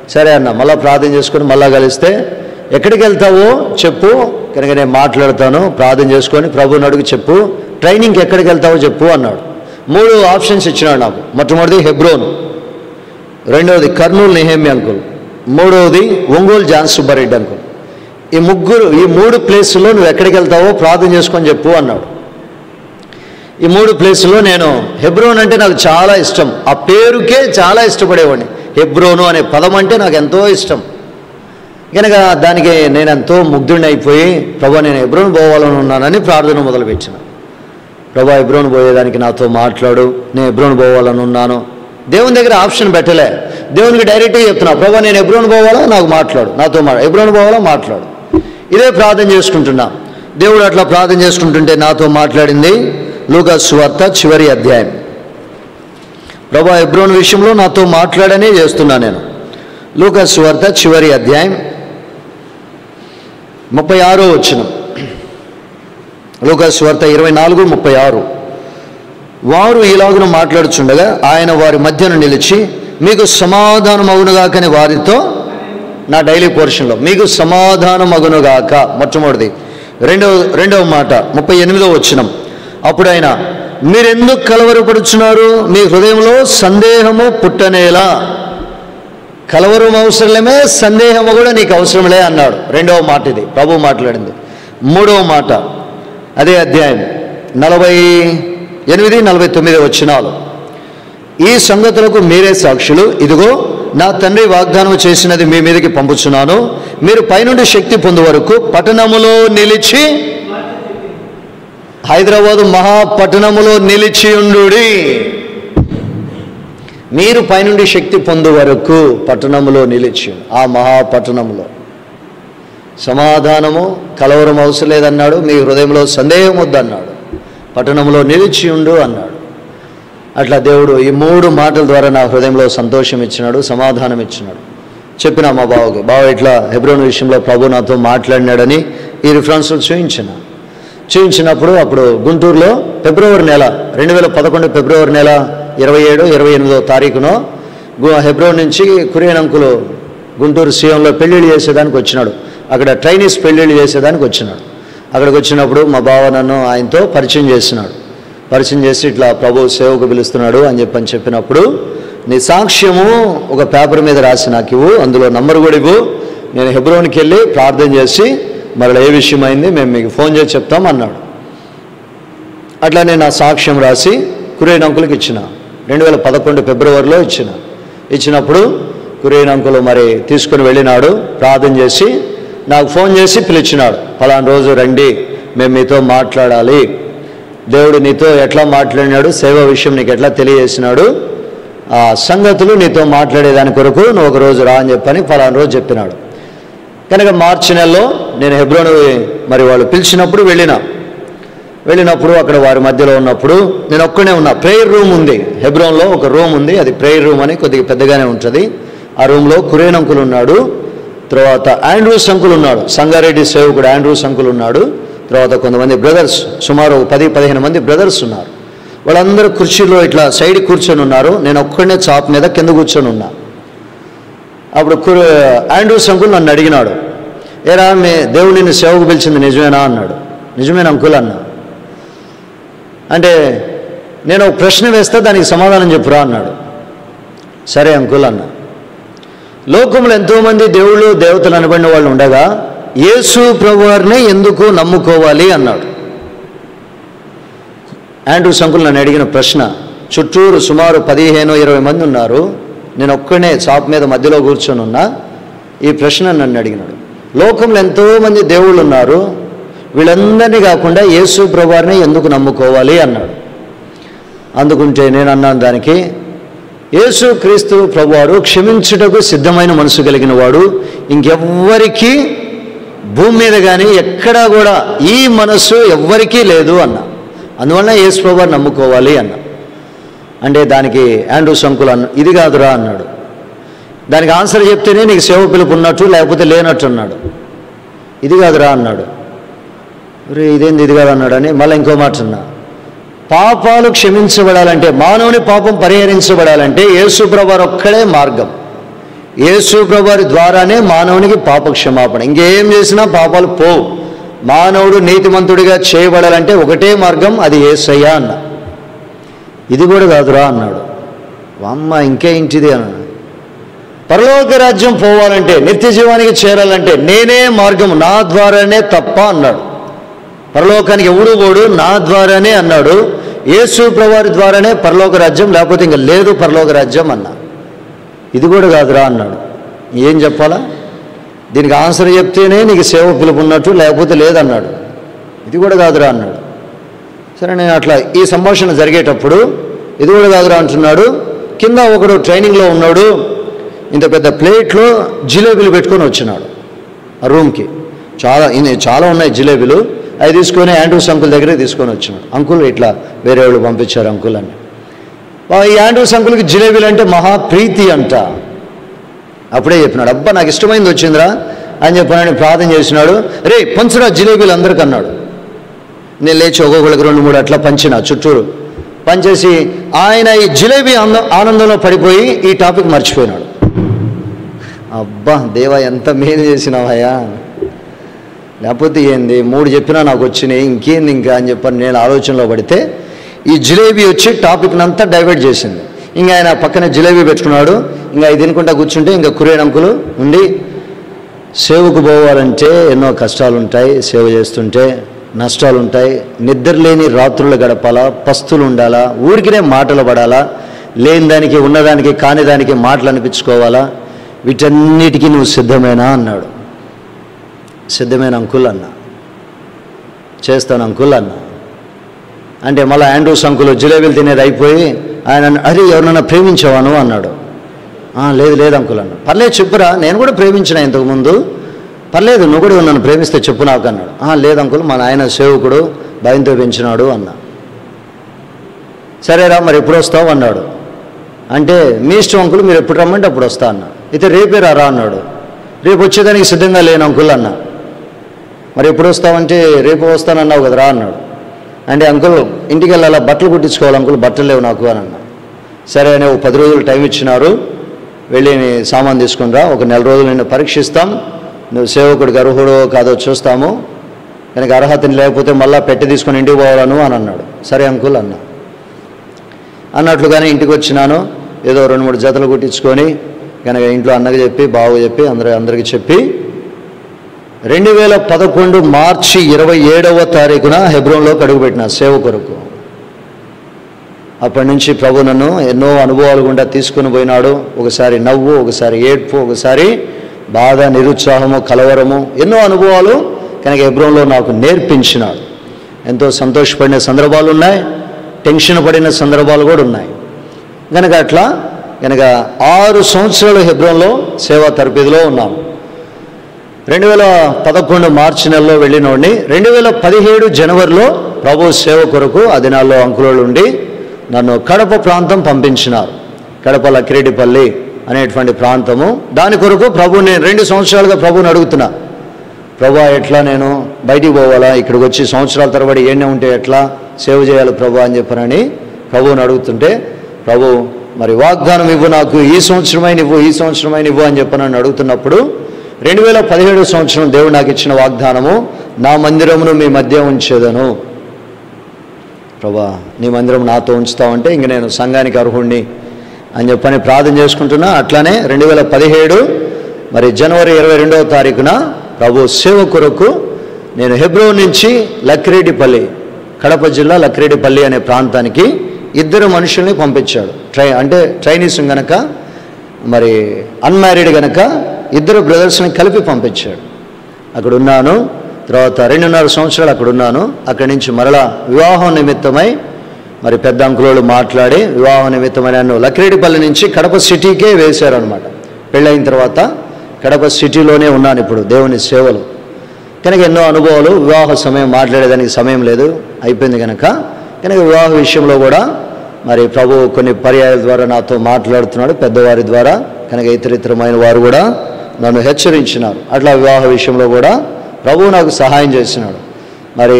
సరే అన్న, మళ్ళీ ప్రార్థన చేసుకొని మళ్ళీ కలిస్తే ఎక్కడికి వెళ్తావో చెప్పు, కనుక నేను మాట్లాడతాను, ప్రార్థన చేసుకొని ప్రభువుని అడుగు చెప్పు, ట్రైనింగ్కి ఎక్కడికి వెళ్తావో చెప్పు అన్నాడు. 3 ఆప్షన్స్ ఇచ్చినాడు నాకు. మొట్టమొదటిది హెబ్రోన్, రెండవది కర్నూలు నెహెమ్యా అంకుల్, మూడవది ఒంగోలు జాన్ సుబ్బారెడ్డి అంకుల్. ఈ 3 ప్లేసుల్లో నువ్వు ఎక్కడికి వెళ్తావో ప్రార్థన చేసుకొని చెప్పు అన్నాడు. ఈ 3 ప్లేసుల్లో నేను హెబ్రోన్ అంటే నాకు చాలా ఇష్టం, ఆ పేరుకే చాలా ఇష్టపడేవాడిని. హెబ్రోను అనే పదం అంటే నాకు ఎంతో ఇష్టం కనుక దానికి నేను ఎంతో ముగ్ధుడిని అయిపోయి, ప్రభా నేను హెబ్రోను పోవాలని ఉన్నానని ప్రార్థన మొదలుపెట్టిన. ప్రభా హెబ్రోను పోయేదానికి నాతో మాట్లాడు, నేను హెబ్రోను పోవాలని ఉన్నాను. దేవుని దగ్గర ఆప్షన్ పెట్టలే, దేవునికి డైరెక్ట్గా చెప్తున్నా, ప్రభా నేను హెబ్రోను పోవాలా, నాకు మాట్లాడు, నాతో హెబ్రోను పోవాలా మాట్లాడు. ఇదే ప్రార్థన చేసుకుంటున్నా. దేవుడు అట్లా ప్రార్థన చేసుకుంటుంటే నాతో మాట్లాడింది లూకా సువార్త చివరి అధ్యాయం. ప్రభా హెబ్రోను విషయంలో నాతో మాట్లాడనే చేస్తున్నా నేను. లూకా సువార్త చివరి అధ్యాయం 36వ వచనం. లూకా సువార్త 24:36. వారు ఇలాగున మాట్లాడుచుండగా ఆయన వారి మధ్యను నిలిచి, మీకు సమాధానం అగునుగాకని వారితో, నా డైలీ పోర్షన్లో మీకు సమాధానం అగునుగాక మొట్టమొదటిది. రెండవ మాట 38వ వచనం. అప్పుడు ఆయన, మీరెందుకు కలవరపడుచున్నారు, మీ హృదయంలో సందేహము పుట్టనేలా. కలవరం అవసరమే, సందేహము కూడా నీకు అవసరంలే అన్నాడు. రెండవ మాట ఇది ప్రభు మాట్లాడింది. మూడవ మాట అదే అధ్యాయం 48-49 వచనాలు. ఈ సంగతులకు మీరే సాక్షులు, ఇదిగో నా తండ్రి వాగ్దానం చేసినది మీ మీదకి పంపుచున్నాను, మీరు పైనుండి శక్తి పొందు వరకు పట్టణములో నిలిచి, హైదరాబాదు మహాపట్టణములో నిలిచి ఉండుడి. మీరు పైనుండి శక్తి పొందు వరకు పట్టణములో నిలిచి, ఆ మహాపట్టణంలో సమాధానము కలవరం అవసరం లేదన్నాడు, మీ హృదయంలో సందేహం వద్దన్నాడు, పట్టణంలో నిలిచి ఉండు అన్నాడు. అట్లా దేవుడు ఈ 3 మాటల ద్వారా నా హృదయంలో సంతోషం ఇచ్చినాడు, సమాధానం ఇచ్చినాడు. చెప్పిన మా బావకి, బావ ఇట్లా హెబ్రోను విషయంలో ప్రభు నాతో మాట్లాడినాడని ఈ రిఫరెన్స్లు చూపించినప్పుడు అప్పుడు గుంటూరులో ఫిబ్రవరి నెల 2011 ఫిబ్రవరి నెల 27-28వ తారీఖునో హెబ్రోన్ నుంచి కురియన్ అంకులు గుంటూరు సీఎంలో పెళ్ళిళ్ళు చేసేదానికి వచ్చినాడు. అక్కడ ట్రైనీస్ పెళ్ళిళ్ళు చేసేదానికి వచ్చినాడు. అక్కడికి వచ్చినప్పుడు మా బావ నన్ను ఆయనతో పరిచయం చేసినాడు. పరిచయం చేసి ఇట్లా ప్రభు సేవకు పిలుస్తున్నాడు అని చెప్పినప్పుడు, నీ సాక్ష్యము ఒక పేపర్ మీద రాసి నాకు ఇవ్వు, అందులో నంబర్ కూడా ఇవ్వు, నేను హెబ్రోన్కి వెళ్ళి ప్రార్థన చేసి మరలా ఏ విషయం అయింది మేము మీకు ఫోన్ చేసి చెప్తాం అన్నాడు. అట్లా నేను నా సాక్ష్యం రాసి కురియన్ అంకులకి ఇచ్చిన. 2011 ఫిబ్రవరిలో ఇచ్చినప్పుడు కురియన్ అంకులు మరి తీసుకుని వెళ్ళినాడు. ప్రార్థన చేసి నాకు ఫోన్ చేసి పిలిచినాడు, ఫలానా రోజు రండి, మేము మీతో మాట్లాడాలి, దేవుడు నీతో ఎట్లా మాట్లాడినాడు, సేవ విషయం నీకు ఎట్లా తెలియజేసినాడు, ఆ సంగతులు నీతో మాట్లాడేదాని కొరకు నువ్వు ఒక రోజు రా అని చెప్పని ఫలానా రోజు చెప్పినాడు. కనుక మార్చి నెలలో నేను హెబ్రోను మరి వాళ్ళు పిలిచినప్పుడు వెళ్ళినప్పుడు అక్కడ వారి మధ్యలో ఉన్నప్పుడు నేను ఒక్కనే ఉన్నా. ప్రేయర్ రూమ్ ఉంది హెబ్రోన్లో, ఒక రూమ్ ఉంది, అది ప్రేయర్ రూమ్ అని కొద్దిగా పెద్దగానే ఉంటుంది. ఆ రూమ్లో కురియన్ అంకుల్ ఉన్నాడు, తర్వాత ఆండ్రూస్ అంకుల్ ఉన్నాడు, సంగారెడ్డి సేవకుడు ఆండ్రూస్ అంకుల్ ఉన్నాడు, తర్వాత కొంతమంది బ్రదర్స్, సుమారు 10-15 మంది బ్రదర్స్ ఉన్నారు. వాళ్ళందరూ కుర్చీలో ఇట్లా సైడ్ కూర్చొని ఉన్నారు. నేను ఒక్కడనే చాప్ మీద కింద కూర్చొని ఉన్నా. అప్పుడు ఆండ్రూస్ అంకుల్ నన్ను అడిగినాడు, ఏరా మీ దేవుడు నిన్ను సేవకు పిలిచింది నిజమేనా అన్నాడు. నిజమేనా అంకుల్ అన్నా. అంటే నేను ఒక ప్రశ్న వేస్తే దానికి సమాధానం చెప్పురా అన్నాడు. సరే అంకుల్ అన్నా. లోకంలో ఎంతోమంది దేవుళ్ళు దేవతలు అనబడిన వాళ్ళు ఉండగా యేసు ప్రభువారిని ఎందుకు నమ్ముకోవాలి అన్నాడు. ఆండ్రూస్ అంకుల్ నన్ను అడిగిన ప్రశ్న. చుట్టూరు సుమారు 15-20 మంది ఉన్నారు, నేను ఒక్కనే చాప్ మీద మధ్యలో కూర్చొని ఉన్నా. ఈ ప్రశ్న నన్ను అడిగినాడు. లోకంలో ఎంతోమంది దేవుళ్ళు ఉన్నారు, వీళ్ళందరినీ కాకుండా యేసు ప్రభువారిని ఎందుకు నమ్ముకోవాలి అన్నాడు. అందుకుంటే నేను అన్నాను దానికి, యేసు క్రీస్తు ప్రభువారు క్షమించుటకు సిద్ధమైన మనసు కలిగిన వాడు, ఇంకెవ్వరికీ భూమి మీద కానీ ఎక్కడా కూడా ఈ మనస్సు ఎవ్వరికీ లేదు అన్న. అందువల్ల యేసు ప్రభువారు నమ్ముకోవాలి అన్న. అంటే దానికి ఆండ్రూస్ అంకుల్ ఇది కాదురా అన్నాడు. దానికి ఆన్సర్ చెప్తేనే నీకు సేవ పిలుపు ఉన్నట్టు లేకపోతే లేనట్టు అన్నాడు. ఇది కాదురా అన్నాడు. ఇదేంది ఇది కాదు అన్నాడని మళ్ళీ ఇంకో మాట అన్నా. పాపాలు క్షమించబడాలంటే, మానవుని పాపం పరిహరించబడాలంటే యేసు ప్రభువారు ఒక్కడే మార్గం. యేసు ప్రభువారి ద్వారానే మానవునికి పాప క్షమాపణ. ఇంకేం చేసినా పాపాలు పోవు. మానవుడు నీతిమంతుడిగా చేయబడాలంటే ఒకటే మార్గం, అది యేసయ్య అన్న. ఇది కూడా కాదురా అన్నాడు. అమ్మ ఇంకేంటిది అన్నాడు. పరలోక రాజ్యం పోవాలంటే, నిత్య జీవానికి చేరాలంటే నేనే మార్గం, నా ద్వారానే తప్ప అన్నాడు. పరలోకానికి ఎవడు పోడు, నా ద్వారానే అన్నాడు. యేసు ప్రభువారి ద్వారానే పరలోక రాజ్యం, లేకపోతే ఇంకా లేదు పరలోక రాజ్యం అన్నా. ఇది కూడా కాదురా అన్నాడు. ఏం చెప్పాలా? దీనికి ఆన్సర్ చెప్తేనే నీకు సేవ పిలుపు ఉన్నట్టు, లేకపోతే లేదన్నాడు. ఇది కూడా కాదురా అన్నాడు. సరే, నేను అట్లా ఈ సంభాషణ జరిగేటప్పుడు ఇది కూడా కాదురా అంటున్నాడు. కింద ఒకడు ట్రైనింగ్లో ఉన్నాడు, ఇంత పెద్ద ప్లేట్లో జిలేబీలు పెట్టుకొని వచ్చినాడు ఆ రూమ్కి. చాలా ఉన్నాయి జిలేబీలు. అవి తీసుకొని యాండ్రూస్ అంకుల్ దగ్గరే తీసుకొని వచ్చినాడు. అంకుల్ ఇట్లా వేరే వాళ్ళు పంపించారు అంకుల్ అని. ఈ యాండ్రూస్ అంకుల్కి జిలేబీలు అంటే మహా ప్రీతి అంట. అప్పుడే చెప్పినాడు, అబ్బా నాకు ఇష్టమైంది వచ్చిందిరా అని చెప్పానని ప్రార్థన చేసినాడు. రే పంచురా జిలేబీలు అందరికీ అన్నాడు. నేను లేచి ఒక్కొక్కరికి 2-3 అట్లా పంచిన చుట్టూరు పనిచేసి ఆయన ఈ జిలేబీ ఆనందంలో పడిపోయి ఈ టాపిక్ మర్చిపోయినాడు. అబ్బా దేవా ఎంత మేలు చేసినావయ్యా, లేకపోతే ఏంది 3 చెప్పినా నాకు వచ్చినాయి, ఇంకేంది ఇంకా అని చెప్పని నేను ఆలోచనలో పడితే ఈ జిలేబీ వచ్చి టాపిక్ని అంతా డైవర్ట్ చేసింది. ఇంకా ఆయన పక్కన జిలేబీ పెట్టుకున్నాడు. ఇంకా ఇది తినుకుంటా కూర్చుంటే ఇంకా కురేణంకులు ఉండి, సేవకు పోవాలంటే ఎన్నో కష్టాలు ఉంటాయి, సేవ చేస్తుంటే నష్టాలు ఉంటాయి, నిద్రలేని రాత్రులు గడపాలా, పస్తులు ఉండాలా, ఊరికినే మాటలు పడాలా, లేని దానికి ఉన్నదానికి కాని దానికి మాటలు అనిపించుకోవాలా, వీటన్నిటికీ నువ్వు సిద్ధమేనా అన్నాడు. సిద్ధమైన అంకుల్ అన్నా. చేస్తాను అంకుల్ అన్నా. అంటే మళ్ళీ యాండ్రూస్ అంకుల్ జిలేబీలు తినేది అయిపోయి ఆయన అరే ఎవరినన్నా ప్రేమించావాను అన్నాడు. లేదు అంకుల్ అన్నాడు. పర్లేదు చెప్పురా, నేను కూడా ప్రేమించిన ఇంతకుముందు. పర్లేదు నువ్వు కూడా నన్ను ప్రేమిస్తే చెప్పు నాకు అన్నాడు. లేదు అంకుల్, మా నాయన సేవకుడు భయంతో పెంచినాడు అన్నా. సరేరా మరి ఎప్పుడు వస్తావు అన్నాడు. అంటే మీ ఇష్టం అంకుల్, మీరు ఎప్పుడు రమ్మంటే అప్పుడు వస్తా అన్నా. అయితే రేపే రా అన్నాడు. రేపు వచ్చేదానికి సిద్ధంగా లేను అంకుల్ అన్నా. మరి ఎప్పుడు వస్తావంటే రేపు వస్తానన్నావు కదరా అన్నాడు. అంటే అంకుల్ ఇంటికి వెళ్ళాలా, బట్టలు కుట్టించుకోవాలి అంకుల్, బట్టలు లేవు నాకు అని అన్నా. సరే అని 10 రోజులు టైం ఇచ్చినారు. వెళ్ళి సామాన్ తీసుకునిరా, ఒక 4 రోజులు నిన్ను పరీక్షిస్తాం, నువ్వు సేవకుడికి అర్హుడో కాదో చూస్తాము, కనుక అర్హతని లేకపోతే మళ్ళీ పెట్టి తీసుకొని ఇంటికి పోవాలను అని అన్నాడు. సరే అంకుల్ అన్నా. అన్నట్లుగానే ఇంటికి వచ్చినాను. ఏదో 2-3 జతలు కుట్టించుకొని కనుక ఇంట్లో అన్నకి చెప్పి బావు చెప్పి అందరికీ చెప్పి 2011 మార్చి 27వ తారీఖున హెబ్రోన్లోకి అడుగుపెట్టిన సేవ కొరకు. అప్పటి నుంచి ప్రభు నన్ను ఎన్నో అనుభవాలు గుండా తీసుకుని పోయినాడు. ఒకసారి నవ్వు, ఒకసారి ఏడ్పు, ఒకసారి బాధ, నిరుత్సాహము, కలవరము, ఎన్నో అనుభవాలు కనుక హెబ్రోన్లో నాకు నేర్పించినాడు. ఎంతో సంతోషపడిన సందర్భాలు ఉన్నాయి, టెన్షన్ పడిన సందర్భాలు కూడా ఉన్నాయి. కనుక 6 సంవత్సరాలు హెబ్రోన్లో సేవా తరబేతిలో ఉన్నాను. 2011 మార్చి నెలలో వెళ్ళినోడిని 2017 జనవరిలో ప్రభు సేవ కొరకు ఆ దినాల్లో అంకులలో ఉండి నన్ను కడప ప్రాంతం పంపించినారు. కడప లక్కిరెడ్డిపల్లి అనేటువంటి ప్రాంతము. దాని కొరకు ప్రభుని 2 సంవత్సరాలుగా ప్రభుని అడుగుతున్నా, ప్రభు ఎట్లా నేను బయటికి పోవాలా, ఇక్కడికి వచ్చి సంవత్సరాల తరబడి ఏనే ఉంటే ఎట్లా సేవ చేయాలి ప్రభు అని చెప్పనని ప్రభువుని అడుగుతుంటే, ప్రభు మరి వాగ్దానం ఇవ్వు, నాకు ఈ సంవత్సరమైన ఇవ్వు అని చెప్పనని అడుగుతున్నప్పుడు 2017 సంవత్సరం దేవుడు నాకు ఇచ్చిన వాగ్దానము, నా మందిరమును మీ మధ్య ఉంచేదను. ప్రభా నీ మందిరం నాతో ఉంచుతావంటే ఇంక నేను సంఘానికి అర్హుణ్ణి అని చెప్పని ప్రార్థన చేసుకుంటున్నా. అట్లానే 2017 మరి జనవరి 22వ తారీఖున ప్రభు సేవ కొరకు నేను హెబ్రోన్ నుంచి లక్కిరెడ్డిపల్లి, కడప జిల్లా లక్కిరెడ్డిపల్లి అనే ప్రాంతానికి 2 మనుషుల్ని పంపించాడు. ట్రైనీస్ గనక, మరి అన్మ్యారీడ్ గనక 2 బ్రదర్స్ని కలిపి పంపించాడు. అక్కడ ఉన్నాను. తర్వాత 2.5 సంవత్సరాలు అక్కడ ఉన్నాను. అక్కడి నుంచి మరలా వివాహం నిమిత్తమై మరి పెద్ద అంకులోళ్ళు మాట్లాడి వివాహం నిమిత్తమై నన్ను లక్కిరెడ్డిపల్లి నుంచి కడప సిటీకే వేశారనమాట. పెళ్ళైన తర్వాత కడప సిటీలోనే ఉన్నాను ఇప్పుడు దేవుని సేవలు. కనుక ఎన్నో అనుభవాలు, వివాహ సమయం మాట్లాడేదానికి సమయం లేదు, అయిపోయింది కనుక వివాహ విషయంలో కూడా మరి ప్రభు కొన్ని పర్యాయాల ద్వారా నాతో మాట్లాడుతున్నాడు, పెద్దవారి ద్వారా. కనుక ఇతరమైన వారు కూడా నన్ను హెచ్చరించినారు. అట్లా వివాహ విషయంలో కూడా ప్రభువు నాకు సహాయం చేసినాడు. మరి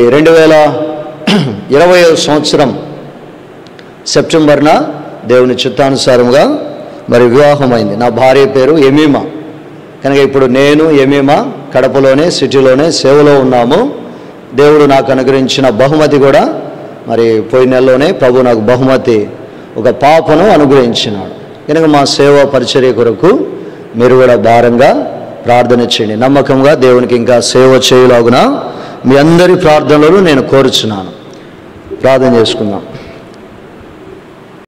2020 సంవత్సరం సెప్టెంబర్న దేవుని చిత్తానుసారంగా మరి వివాహమైంది. నా భార్య పేరు ఎమీమా. కనుక ఇప్పుడు నేను ఎమీమా కడపలోనే సిటీలోనే సేవలో ఉన్నాము. దేవుడు నాకు అనుగ్రహించిన బహుమతి కూడా మరి పోయిన నెలలోనే ప్రభు నాకు బహుమతి ఒక పాపను అనుగ్రహించినాడు. కనుక మా సేవ పరిచర్య కొరకు మీరు కూడా భారంగా ప్రార్థన చేయండి. నమ్మకంగా దేవునికి ఇంకా సేవ చేయలాగున మీ అందరి ప్రార్థనలు నేను కోరుచున్నాను. ప్రార్థన చేసుకుందాం.